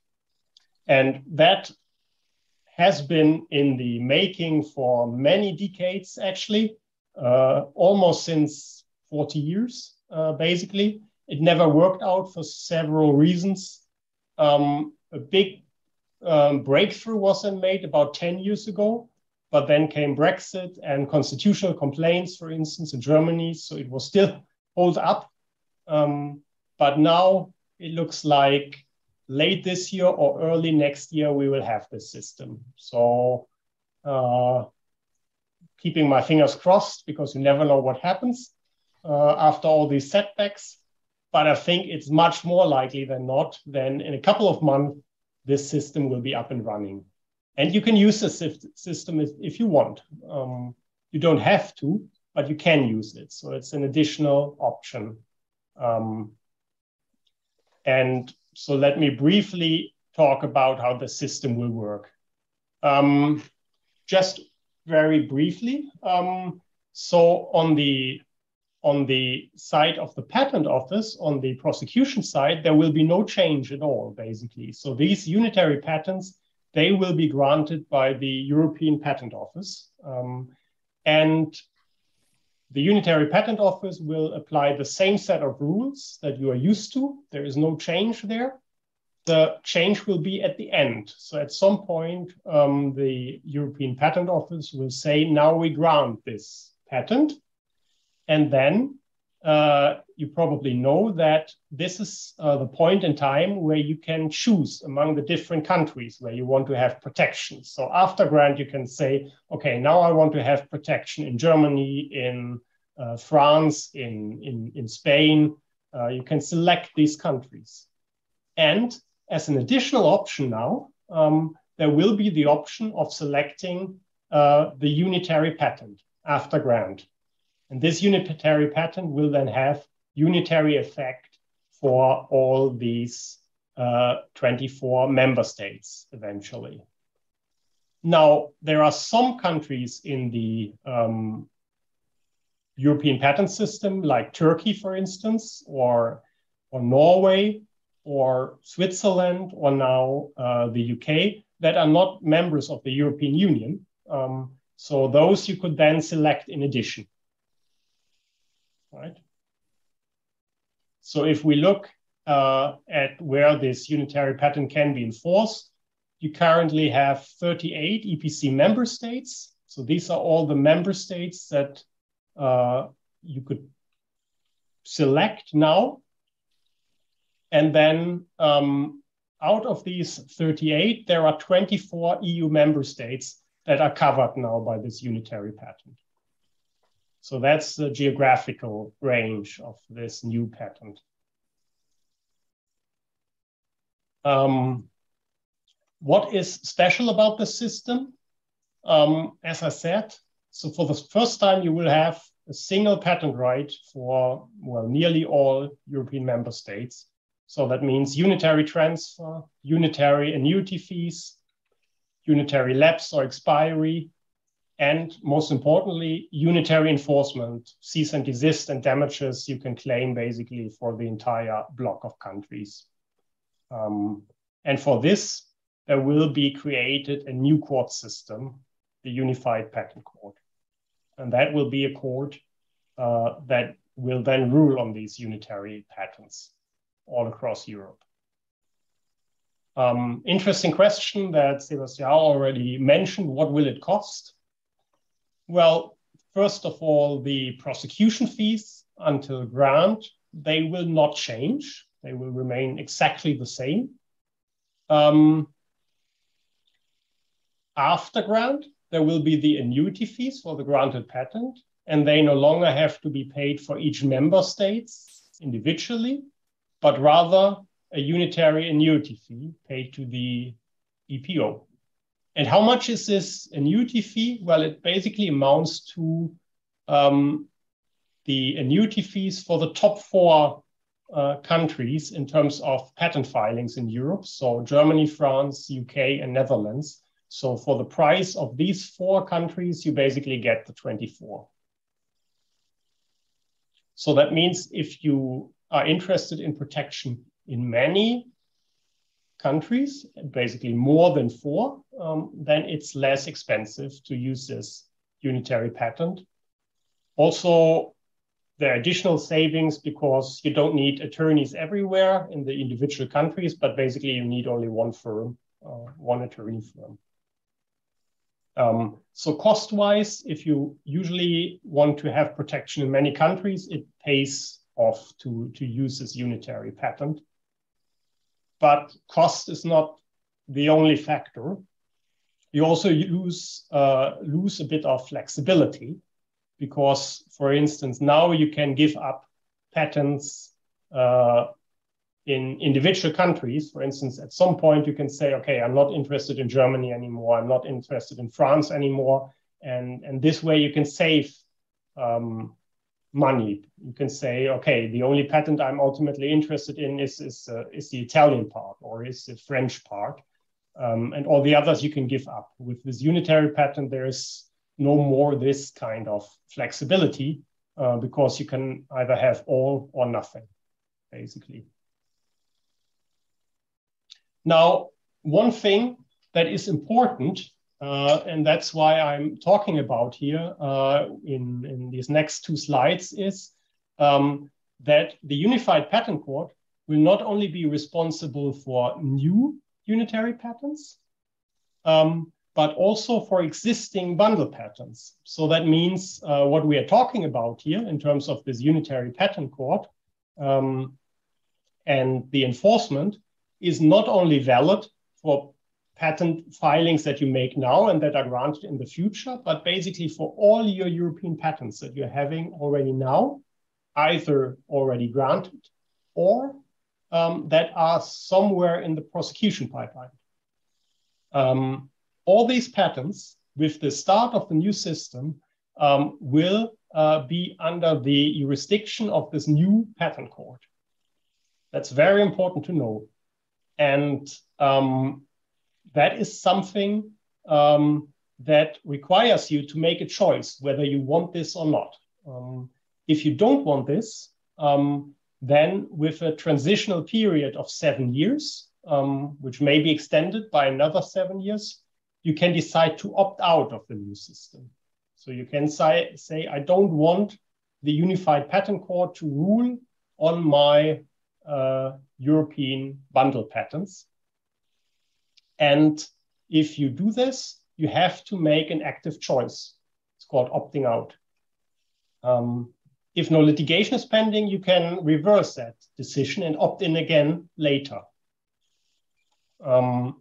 And that has been in the making for many decades, actually, uh, almost since forty years, uh, basically. It never worked out for several reasons. Um, a big um, breakthrough was then made about ten years ago, but then came Brexit and constitutional complaints, for instance, in Germany, so it was still hold up. Um, but now it looks like late this year or early next year, we will have this system. So uh, keeping my fingers crossed, because you never know what happens uh, after all these setbacks. But I think it's much more likely than not, then in a couple of months, this system will be up and running. And you can use the system if, if you want. Um, you don't have to, but you can use it. So it's an additional option. Um, and So let me briefly talk about how the system will work. Um, just very briefly. Um, so on the, on the side of the patent office, on the prosecution side, there will be no change at all, basically. So these unitary patents, they will be granted by the European Patent Office. Um, and the Unitary Patent Office will apply the same set of rules that you are used to. There is no change there. The change will be at the end. So at some point, um, the European Patent Office will say, now we grant this patent. And then uh, you probably know that this is uh, the point in time where you can choose among the different countries where you want to have protection. So after grant, you can say, okay, now I want to have protection in Germany, in uh, France, in, in, in Spain. Uh, you can select these countries. And as an additional option now, um, there will be the option of selecting uh, the unitary patent after grant. And this unitary patent will then have unitary effect for all these uh, twenty-four member states eventually. Now, there are some countries in the, um, European patent system, like Turkey, for instance, or, or Norway, or Switzerland, or now uh, the U K, that are not members of the European Union. Um, so those you could then select in addition. Right? So if we look uh, at where this unitary patent can be enforced, you currently have thirty-eight E P C member states. So these are all the member states that uh, you could select now. And then um, out of these thirty-eight, there are twenty-four E U member states that are covered now by this unitary patent. So that's the geographical range of this new patent. Um, what is special about the system? Um, as I said, so for the first time, you will have a single patent right for, well, nearly all European member states. So that means unitary transfer, unitary annuity fees, unitary lapse or expiry, and most importantly, unitary enforcement, cease and desist and damages you can claim basically for the entire block of countries. Um, and for this, there will be created a new court system, the Unified Patent Court. And that will be a court uh, that will then rule on these unitary patents all across Europe. Um, interesting question that Sebastião already mentioned, what will it cost? Well, first of all, the prosecution fees until grant, they will not change. They will remain exactly the same. Um, after grant, there will be the annuity fees for the granted patent, and they no longer have to be paid for each member state individually, but rather a unitary annuity fee paid to the E P O. And how much is this annuity fee? Well, it basically amounts to um, the annuity fees for the top four uh, countries in terms of patent filings in Europe. So Germany, France, U K, and Netherlands. So for the price of these four countries, you basically get the twenty-four. So that means if you are interested in protection in many countries, basically more than four, um, then it's less expensive to use this unitary patent. Also, there are additional savings because you don't need attorneys everywhere in the individual countries, but basically you need only one firm, uh, one attorney firm. Um, so cost-wise, if you usually want to have protection in many countries, it pays off to, to use this unitary patent. But cost is not the only factor. You also use, uh, lose a bit of flexibility because, for instance, now you can give up patents uh, in individual countries. For instance, at some point you can say, okay, I'm not interested in Germany anymore. I'm not interested in France anymore. And, and this way you can save um, money. You can say, okay, the only patent I'm ultimately interested in is, is, uh, is the Italian part or is the French part. Um, and all the others you can give up. With this unitary patent, there is no more this kind of flexibility uh, because you can either have all or nothing, basically. Now, one thing that is important, uh, and that's why I'm talking about here uh, in, in these next two slides, is um, that the Unified Patent Court will not only be responsible for new unitary patents, um, but also for existing bundle patents. So that means uh, what we are talking about here in terms of this Unitary Patent Court um, and the enforcement is not only valid for patent filings that you make now and that are granted in the future, but basically for all your European patents that you're having already now, either already granted or um, that are somewhere in the prosecution pipeline. Um, all these patents, with the start of the new system, um, will uh, be under the jurisdiction of this new patent court. That's very important to know. And um, that is something um, that requires you to make a choice whether you want this or not. Um, if you don't want this, um, then with a transitional period of seven years, um, which may be extended by another seven years, you can decide to opt out of the new system. So you can say, say I don't want the Unified Patent Court to rule on my uh, European bundle patents. And if you do this, you have to make an active choice. It's called opting out. Um, if no litigation is pending, you can reverse that decision and opt in again later. Um,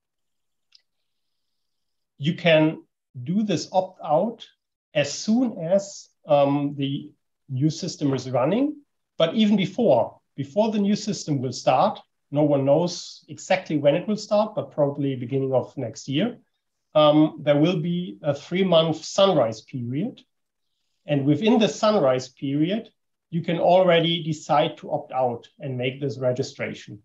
you can do this opt out as soon as um, the new system is running, but even before, before the new system will start, no one knows exactly when it will start, but probably beginning of next year, um, there will be a three-month sunrise period. And within the sunrise period, you can already decide to opt out and make this registration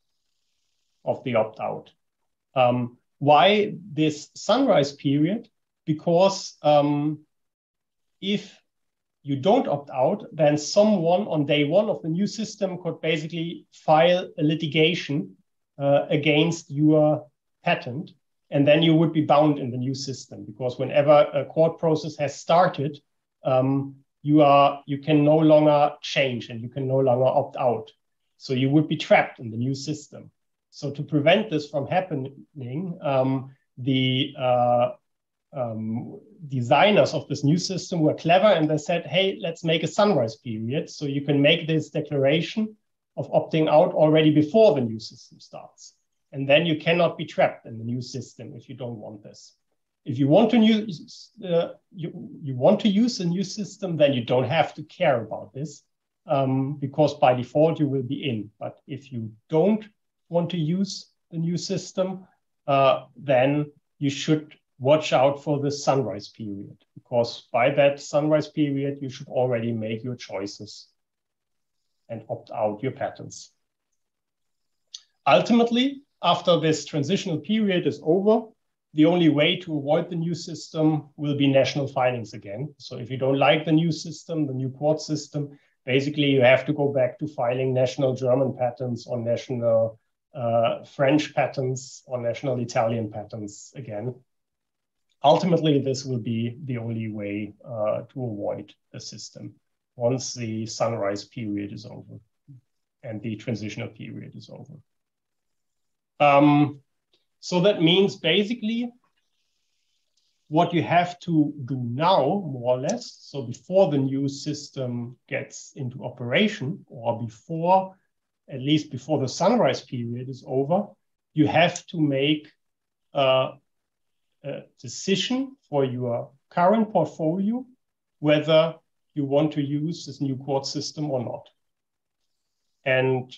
of the opt-out. Um, why this sunrise period? Because um, if you don't opt out, then someone on day one of the new system could basically file a litigation uh, against your patent. And then you would be bound in the new system, because whenever a court process has started, um, you are you can no longer change and you can no longer opt out. So you would be trapped in the new system. So to prevent this from happening, um, the uh, um, designers of this new system were clever, and they said, hey, let's make a sunrise period. So you can make this declaration of opting out already before the new system starts. And then you cannot be trapped in the new system if you don't want this. If you want to use, uh, you, you want to use a new system, then you don't have to care about this, um, because by default you will be in. But if you don't want to use the new system, uh, then you should watch out for the sunrise period, because by that sunrise period, you should already make your choices and opt out your patents. Ultimately, after this transitional period is over, the only way to avoid the new system will be national filings again. So if you don't like the new system, the new court system, basically you have to go back to filing national German patents or national uh, French patents or national Italian patents again. Ultimately, this will be the only way uh, to avoid the system once the sunrise period is over and the transitional period is over. Um, so that means basically what you have to do now, more or less, so before the new system gets into operation, or before, at least before the sunrise period is over, you have to make uh, a decision for your current portfolio whether you want to use this new court system or not. And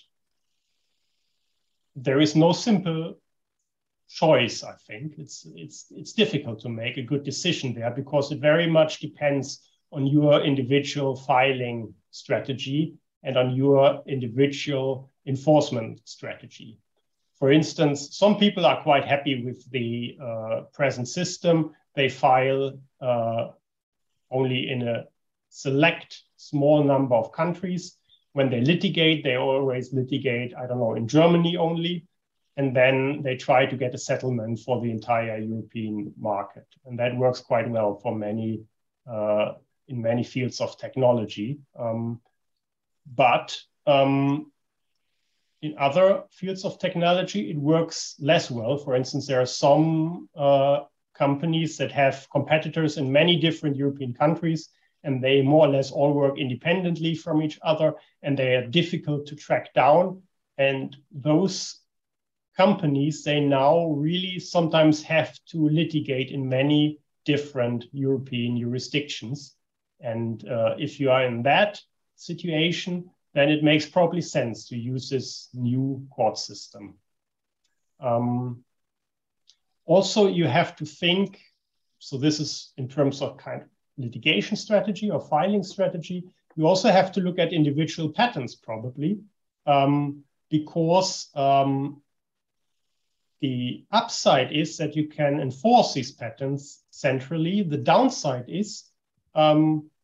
there is no simple choice, I think. It's, it's, it's difficult to make a good decision there, because it very much depends on your individual filing strategy and on your individual enforcement strategy. For instance, some people are quite happy with the uh, present system. They file uh, only in a select small number of countries. When they litigate, they always litigate, I don't know, in Germany only. And then they try to get a settlement for the entire European market. And that works quite well for many, uh, in many fields of technology. Um, but um, in other fields of technology, it works less well. For instance, there are some uh, companies that have competitors in many different European countries, and they more or less all work independently from each other, and they are difficult to track down. And those companies, they now really sometimes have to litigate in many different European jurisdictions. And uh, if you are in that situation, then it makes probably sense to use this new court system. Um, also, you have to think, so this is in terms of kind of litigation strategy or filing strategy, you also have to look at individual patents probably, um, because um, the upside is that you can enforce these patents centrally. The downside is um,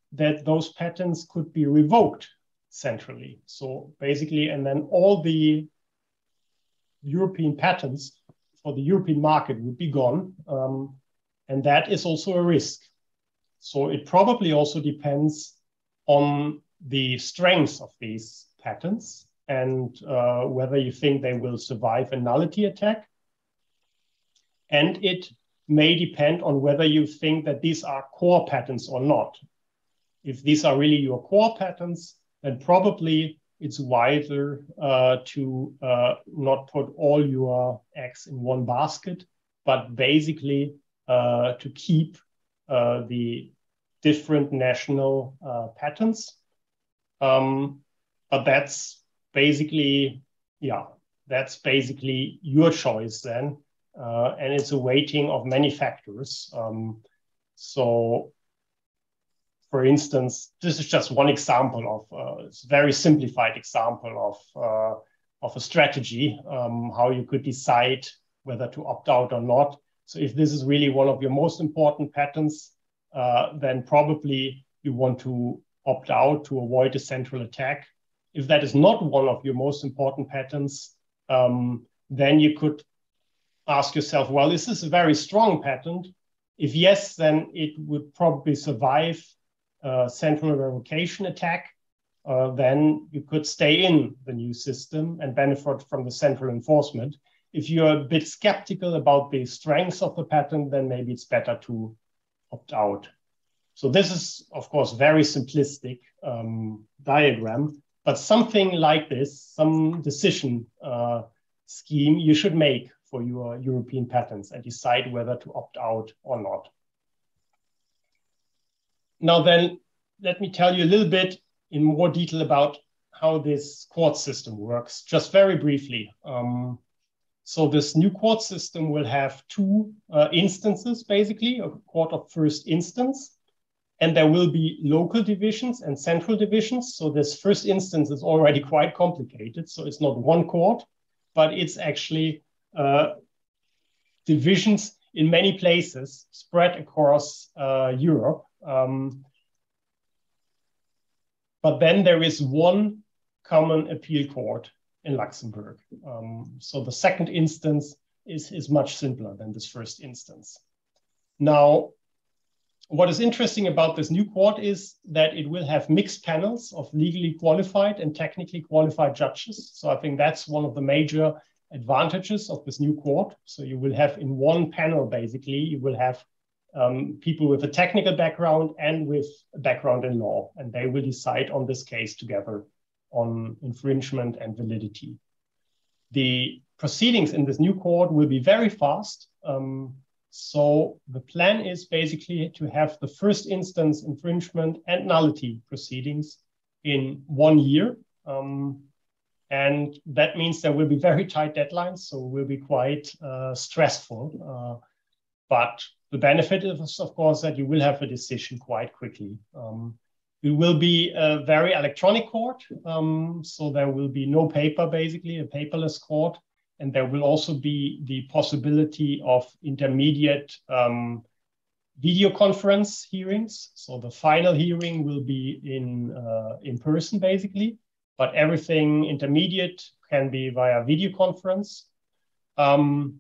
that those patents could be revoked centrally. So basically, and then all the European patents for the European market would be gone. Um, and that is also a risk. So it probably also depends on the strength of these patents and uh, whether you think they will survive a nullity attack. And it may depend on whether you think that these are core patents or not. If these are really your core patents, then probably it's wiser uh, to uh, not put all your eggs in one basket, but basically uh, to keep uh, the different national uh, patents. Um, but that's basically, yeah, that's basically your choice then. Uh, and it's a weighting of many factors. Um, so, for instance, this is just one example of uh, it's a very simplified example of, uh, of a strategy, um, how you could decide whether to opt out or not. So if this is really one of your most important patents, uh, then probably you want to opt out to avoid a central attack. If that is not one of your most important patents, um, then you could ask yourself, well, is this a very strong patent? If yes, then it would probably survive a central revocation attack. Uh, then you could stay in the new system and benefit from the central enforcement. If you're a bit skeptical about the strengths of the patent, then maybe it's better to opt out. So this is, of course, very simplistic um, diagram, but something like this, some decision uh, scheme you should make for your European patents and decide whether to opt out or not. Now then, let me tell you a little bit in more detail about how this quartz system works, just very briefly. Um, so this new quartz system will have two uh, instances, basically, a court of first instance, and there will be local divisions and central divisions. So this first instance is already quite complicated. So it's not one court, but it's actually uh, divisions in many places spread across uh, Europe. Um, but then there is one common appeal court in Luxembourg. Um, so the second instance is, is much simpler than this first instance. Now, what is interesting about this new court is that it will have mixed panels of legally qualified and technically qualified judges. So I think that's one of the major advantages of this new court. So you will have in one panel, basically, you will have um, people with a technical background and with a background in law, and they will decide on this case together on infringement and validity. The proceedings in this new court will be very fast. Um, so the plan is basically to have the first instance infringement and nullity proceedings in one year. Um, And that means there will be very tight deadlines, so it will be quite uh, stressful. Uh, but the benefit is, of course, that you will have a decision quite quickly. Um, it will be a very electronic court, um, so there will be no paper, basically, a paperless court. And there will also be the possibility of intermediate um, video conference hearings. So the final hearing will be in, uh, in person, basically. But everything intermediate can be via video conference. Um,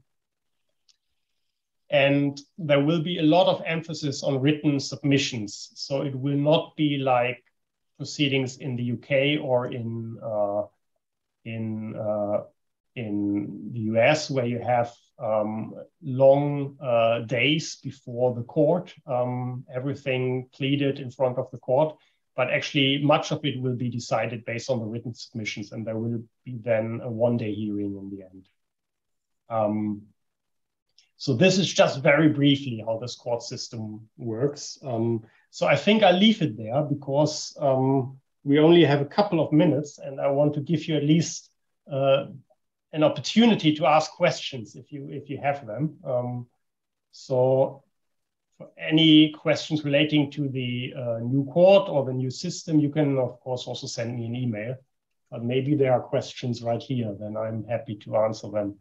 and there will be a lot of emphasis on written submissions. So it will not be like proceedings in the U K or in, uh, in, uh, in the U S, where you have um, long uh, days before the court, um, everything pleaded in front of the court. But actually, much of it will be decided based on the written submissions, and there will be then a one-day hearing in the end. Um, so this is just very briefly how this court system works. Um, so I think I'll leave it there because um, we only have a couple of minutes, and I want to give you at least uh, an opportunity to ask questions if you if you have them. Um, so. For any questions relating to the uh, new court or the new system, you can, of course, also send me an email. But maybe there are questions right here, then I'm happy to answer them.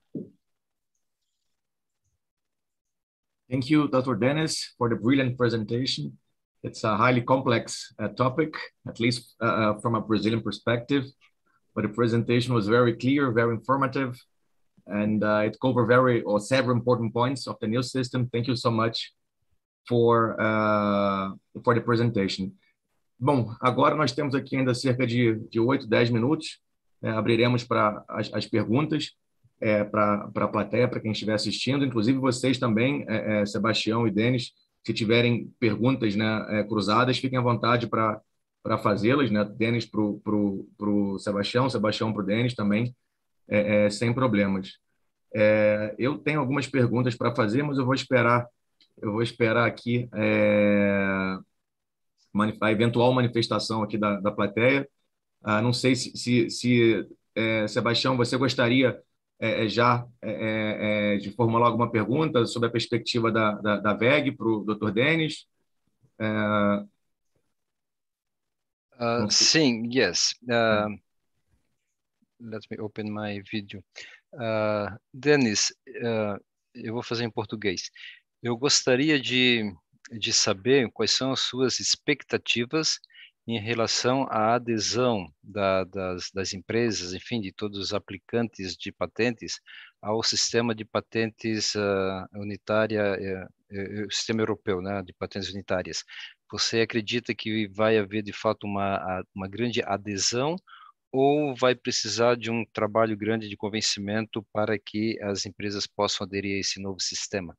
Thank you, Doctor Dennis, for the brilliant presentation. it's a highly complex uh, topic, at least uh, from a Brazilian perspective. But the presentation was very clear, very informative, and uh, it covered very or several important points of the new system. Thank you so much for uh, for the presentation. Bom, agora nós temos aqui ainda cerca de, de oito, dez minutos. É, abriremos para as, as perguntas é, para a plateia, para quem estiver assistindo, inclusive vocês também, é, é, Sebastião e Denis, se tiverem perguntas, né, é, cruzadas, fiquem à vontade para para fazê-las, né? Denis para o pro, pro Sebastião, Sebastião para o Denis também, é, é, sem problemas. É, eu tenho algumas perguntas para fazer, mas eu vou esperar, eu vou esperar aqui é, a eventual manifestação aqui da, da plateia. Ah, não sei se, se, se é, Sebastião, você gostaria é, já é, é, de formular alguma pergunta sobre a perspectiva da, da, da V E G para o doutor Denis? É, Uh, sim, yes. Uh, let me open my video. Uh, Denis, uh, eu vou fazer em português. Eu gostaria de, de saber quais são as suas expectativas em relação à adesão da, das, das empresas, enfim, de todos os aplicantes de patentes ao sistema de patentes uh, unitária, uh, uh, sistema europeu, né, de patentes unitárias. Você acredita que vai haver, de fato, uma, uma grande adesão ou vai precisar de um trabalho grande de convencimento para que as empresas possam aderir a esse novo sistema?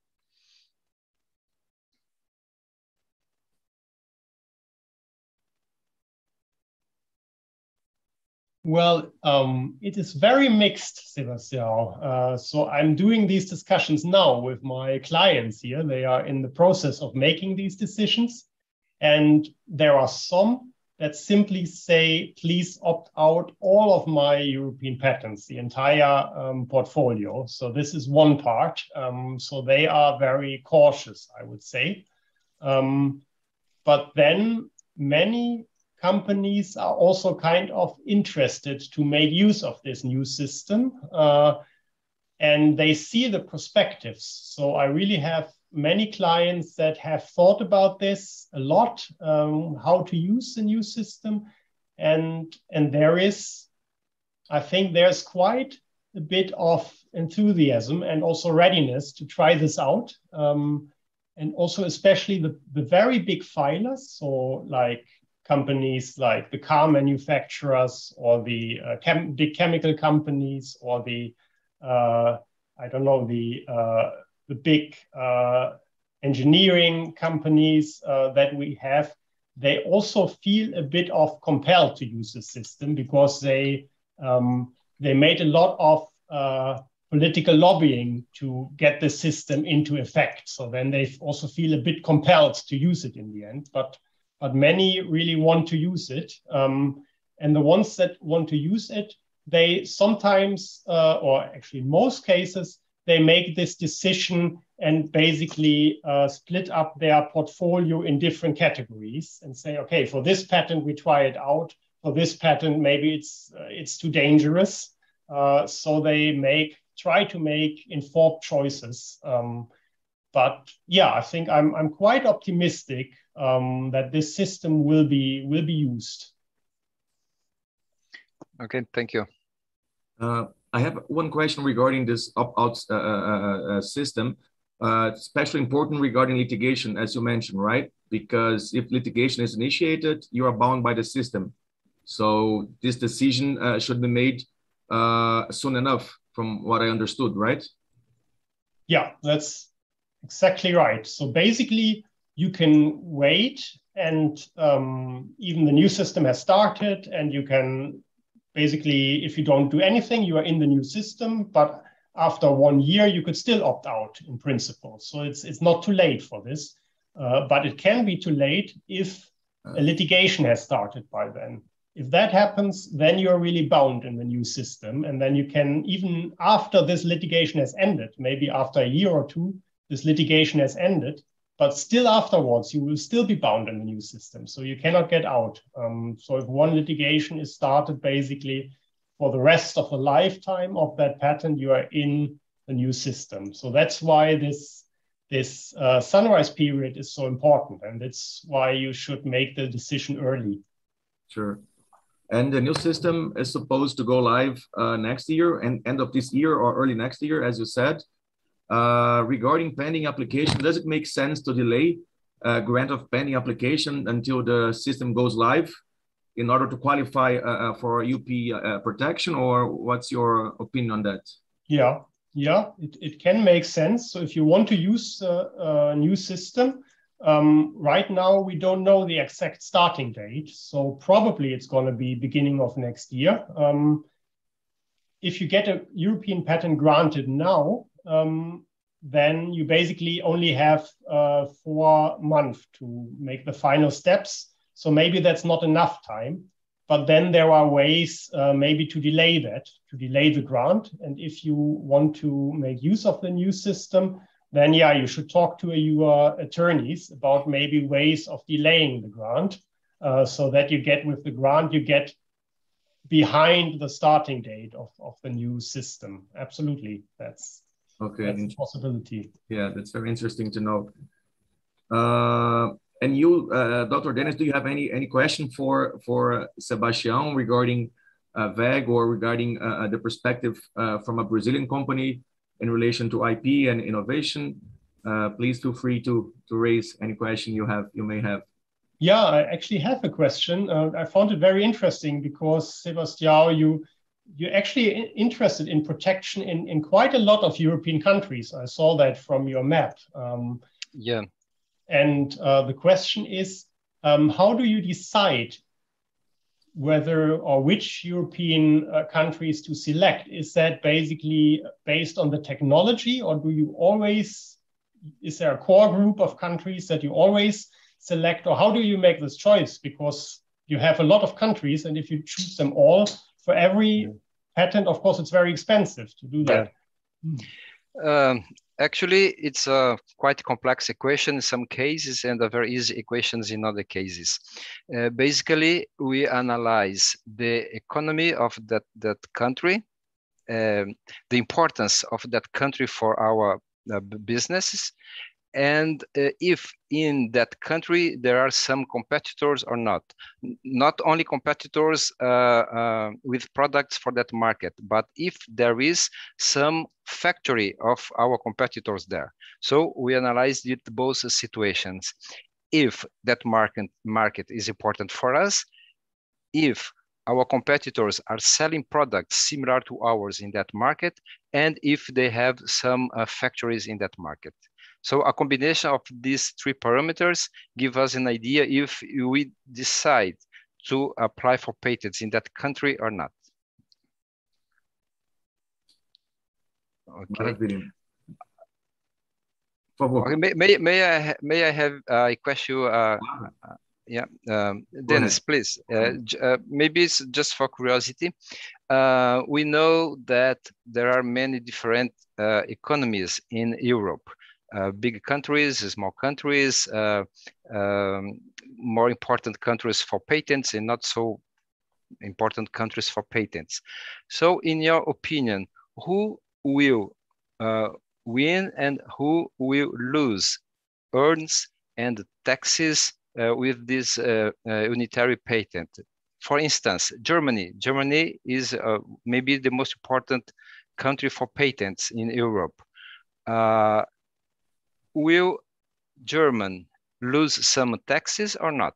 Well, um, it is very mixed, Sebastião. Uh, so I'm doing these discussions now with my clients here. They are in the process of making these decisions. And there are some that simply say, please opt out all of my European patents, the entire um, portfolio. So this is one part. Um, so they are very cautious, I would say. Um, but then many companies are also kind of interested to make use of this new system. Uh, and they see the perspectives. So I really have many clients that have thought about this a lot, um, how to use the new system. And, and there is, I think there's quite a bit of enthusiasm and also readiness to try this out. Um, and also especially the, the very big filers, so like companies like the car manufacturers or the uh, chem big chemical companies or the, uh, I don't know, the uh, the big uh, engineering companies uh, that we have, they also feel a bit of compelled to use the system because they um, they made a lot of uh, political lobbying to get the system into effect. So then they also feel a bit compelled to use it in the end. But but many really want to use it, um, and the ones that want to use it, they sometimes, uh, or actually in most cases, they make this decision and basically uh, split up their portfolio in different categories and say, okay, for this patent, we try it out. For this patent, maybe it's uh, it's too dangerous. Uh, so they make try to make informed choices. Um, but yeah, I think I'm I'm quite optimistic um, that this system will be will be used. Okay, thank you. Uh, I have one question regarding this opt-out uh, uh, uh, system, uh, especially important regarding litigation, as you mentioned, right? Because if litigation is initiated, you are bound by the system. So this decision uh, should be made uh, soon enough, from what I understood, right? Yeah, that's exactly right. So basically, you can wait, and um, even the new system has started, and you can basically, if you don't do anything, you are in the new system, but after one year, you could still opt out in principle. So it's, it's not too late for this, uh, but it can be too late if a litigation has started by then. If that happens, then you're really bound in the new system. And then you can, even after this litigation has ended, maybe after a year or two, this litigation has ended, but still afterwards, you will still be bound in the new system. So you cannot get out. Um, so if one litigation is started, basically for the rest of the lifetime of that patent, you are in the new system. So that's why this this uh, sunrise period is so important, and it's why you should make the decision early. Sure. And the new system is supposed to go live uh, next year and end of this year or early next year, as you said. Uh, regarding pending application, does it make sense to delay uh, grant of pending application until the system goes live in order to qualify uh, for U P uh, protection, or what's your opinion on that? Yeah, yeah, it, it can make sense. So if you want to use a, a new system, um, right now we don't know the exact starting date. So probably it's going to be beginning of next year. Um, if you get a European patent granted now, um, then you basically only have uh, four months to make the final steps. So maybe that's not enough time, but then there are ways uh, maybe to delay that, to delay the grant. And if you want to make use of the new system, then yeah, you should talk to your attorneys about maybe ways of delaying the grant uh, so that you get with the grant, you get behind the starting date of, of the new system. Absolutely, that's okay. That's a possibility. Yeah, that's very interesting to know. Uh, and you, uh, Doctor Dennis, do you have any any question for for Sebastian regarding uh, W E G or regarding uh, the perspective uh, from a Brazilian company in relation to I P and innovation? Uh, please feel free to to raise any question you have you may have. Yeah, I actually have a question. Uh, I found it very interesting because Sebastian, you you're actually interested in protection in, in quite a lot of European countries. I saw that from your map. Um, yeah. And uh, the question is, um, how do you decide whether or which European uh, countries to select? Is that basically based on the technology, or do you always, is there a core group of countries that you always select, or how do you make this choice? Because you have a lot of countries, and if you choose them all, for every patent, of course, it's very expensive to do that. Yeah. Um, actually, it's a quite complex equation in some cases and a very easy equations in other cases. Uh, basically, we analyze the economy of that, that country, um, the importance of that country for our uh, businesses, and uh, if in that country there are some competitors or not. Not only competitors uh, uh, with products for that market, but if there is some factory of our competitors there. So we analyzed it both situations. If that market, market is important for us, if our competitors are selling products similar to ours in that market, and if they have some uh, factories in that market. So a combination of these three parameters give us an idea if we decide to apply for patents in that country or not. Okay. Okay. May, may, may, I, may I have a question? Uh, uh, yeah, um, Dennis, please. Uh, uh, maybe it's just for curiosity. Uh, we know that there are many different uh, economies in Europe. Uh, big countries, small countries, uh, um, more important countries for patents and not so important countries for patents. So in your opinion, who will uh, win and who will lose earns and taxes uh, with this uh, uh, unitary patent? For instance, Germany. Germany is uh, maybe the most important country for patents in Europe. Uh, Will German lose some taxes or not?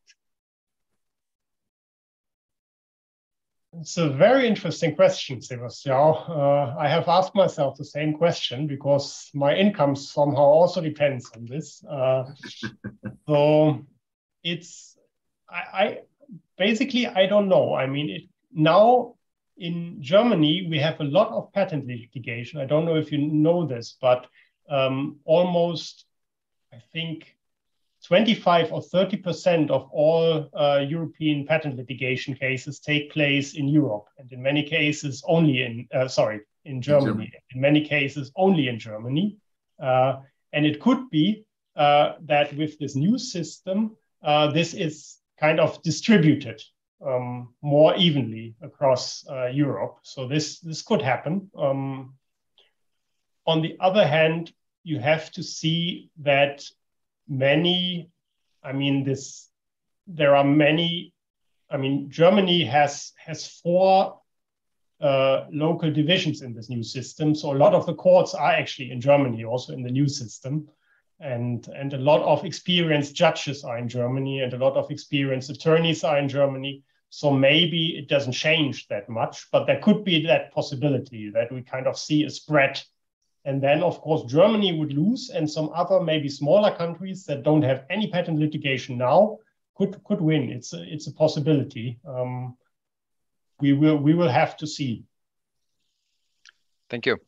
It's a very interesting question, Sebastian. Uh, I have asked myself the same question because my income somehow also depends on this. Uh, so it's, I, I basically, I don't know. I mean, it, now in Germany, we have a lot of patent litigation. I don't know if you know this, but um, almost I think twenty-five or thirty percent of all uh, European patent litigation cases take place in Europe, and in many cases only in, uh, sorry, in Germany. In, Germany. in many cases only in Germany. Uh, and it could be uh, that with this new system, uh, this is kind of distributed um, more evenly across uh, Europe. So this, this could happen. Um, on the other hand, you have to see that many, I mean, this, there are many, I mean, Germany has, has four uh, local divisions in this new system. So a lot of the courts are actually in Germany, also in the new system. And, and a lot of experienced judges are in Germany, and a lot of experienced attorneys are in Germany. So maybe it doesn't change that much, but there could be that possibility that we kind of see a spread. And then, of course, Germany would lose, and some other maybe smaller countries that don't have any patent litigation now could, could win. It's a, it's a possibility. Um, we will, we will have to see. Thank you.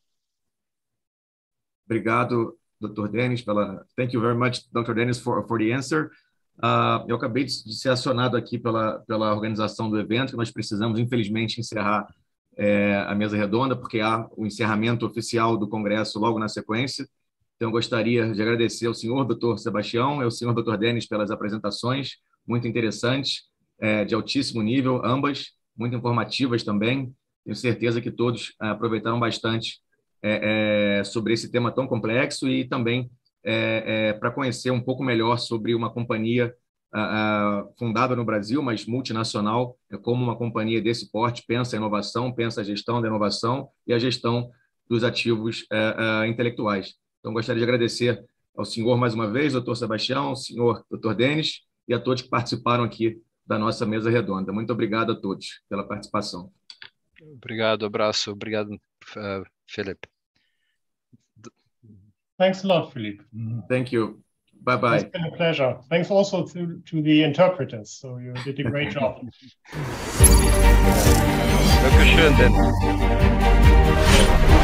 Obrigado, doutor Dennis, pela... Thank you very much, Doctor Dennis, for, for the answer. Uh, eu acabei de, de ser acionado aqui pela, pela organização do evento, que nós precisamos, infelizmente, encerrar é, a mesa redonda, porque há o encerramento oficial do Congresso logo na sequência. Então, eu gostaria de agradecer ao senhor doutor Sebastião e ao senhor doutor Dennis pelas apresentações, muito interessantes, é, de altíssimo nível, ambas, muito informativas também. Tenho certeza que todos é, aproveitaram bastante é, é, sobre esse tema tão complexo e também é, é, para conhecer um pouco melhor sobre uma companhia uh, uh, fundada no Brasil, mas multinacional, é como uma companhia desse porte pensa a inovação, pensa a gestão da inovação e a gestão dos ativos uh, uh, intelectuais. Então, gostaria de agradecer ao senhor mais uma vez, doutor Sebastião, ao senhor doutor Dennis e a todos que participaram aqui da nossa mesa redonda. Muito obrigado a todos pela participação. Obrigado, abraço. Obrigado, uh, Philip. Thanks a lot, Philippe. Thank you. Bye-bye. It's been a pleasure. Thanks also to, to the interpreters. So you did a great job. Dankeschön, Dennis.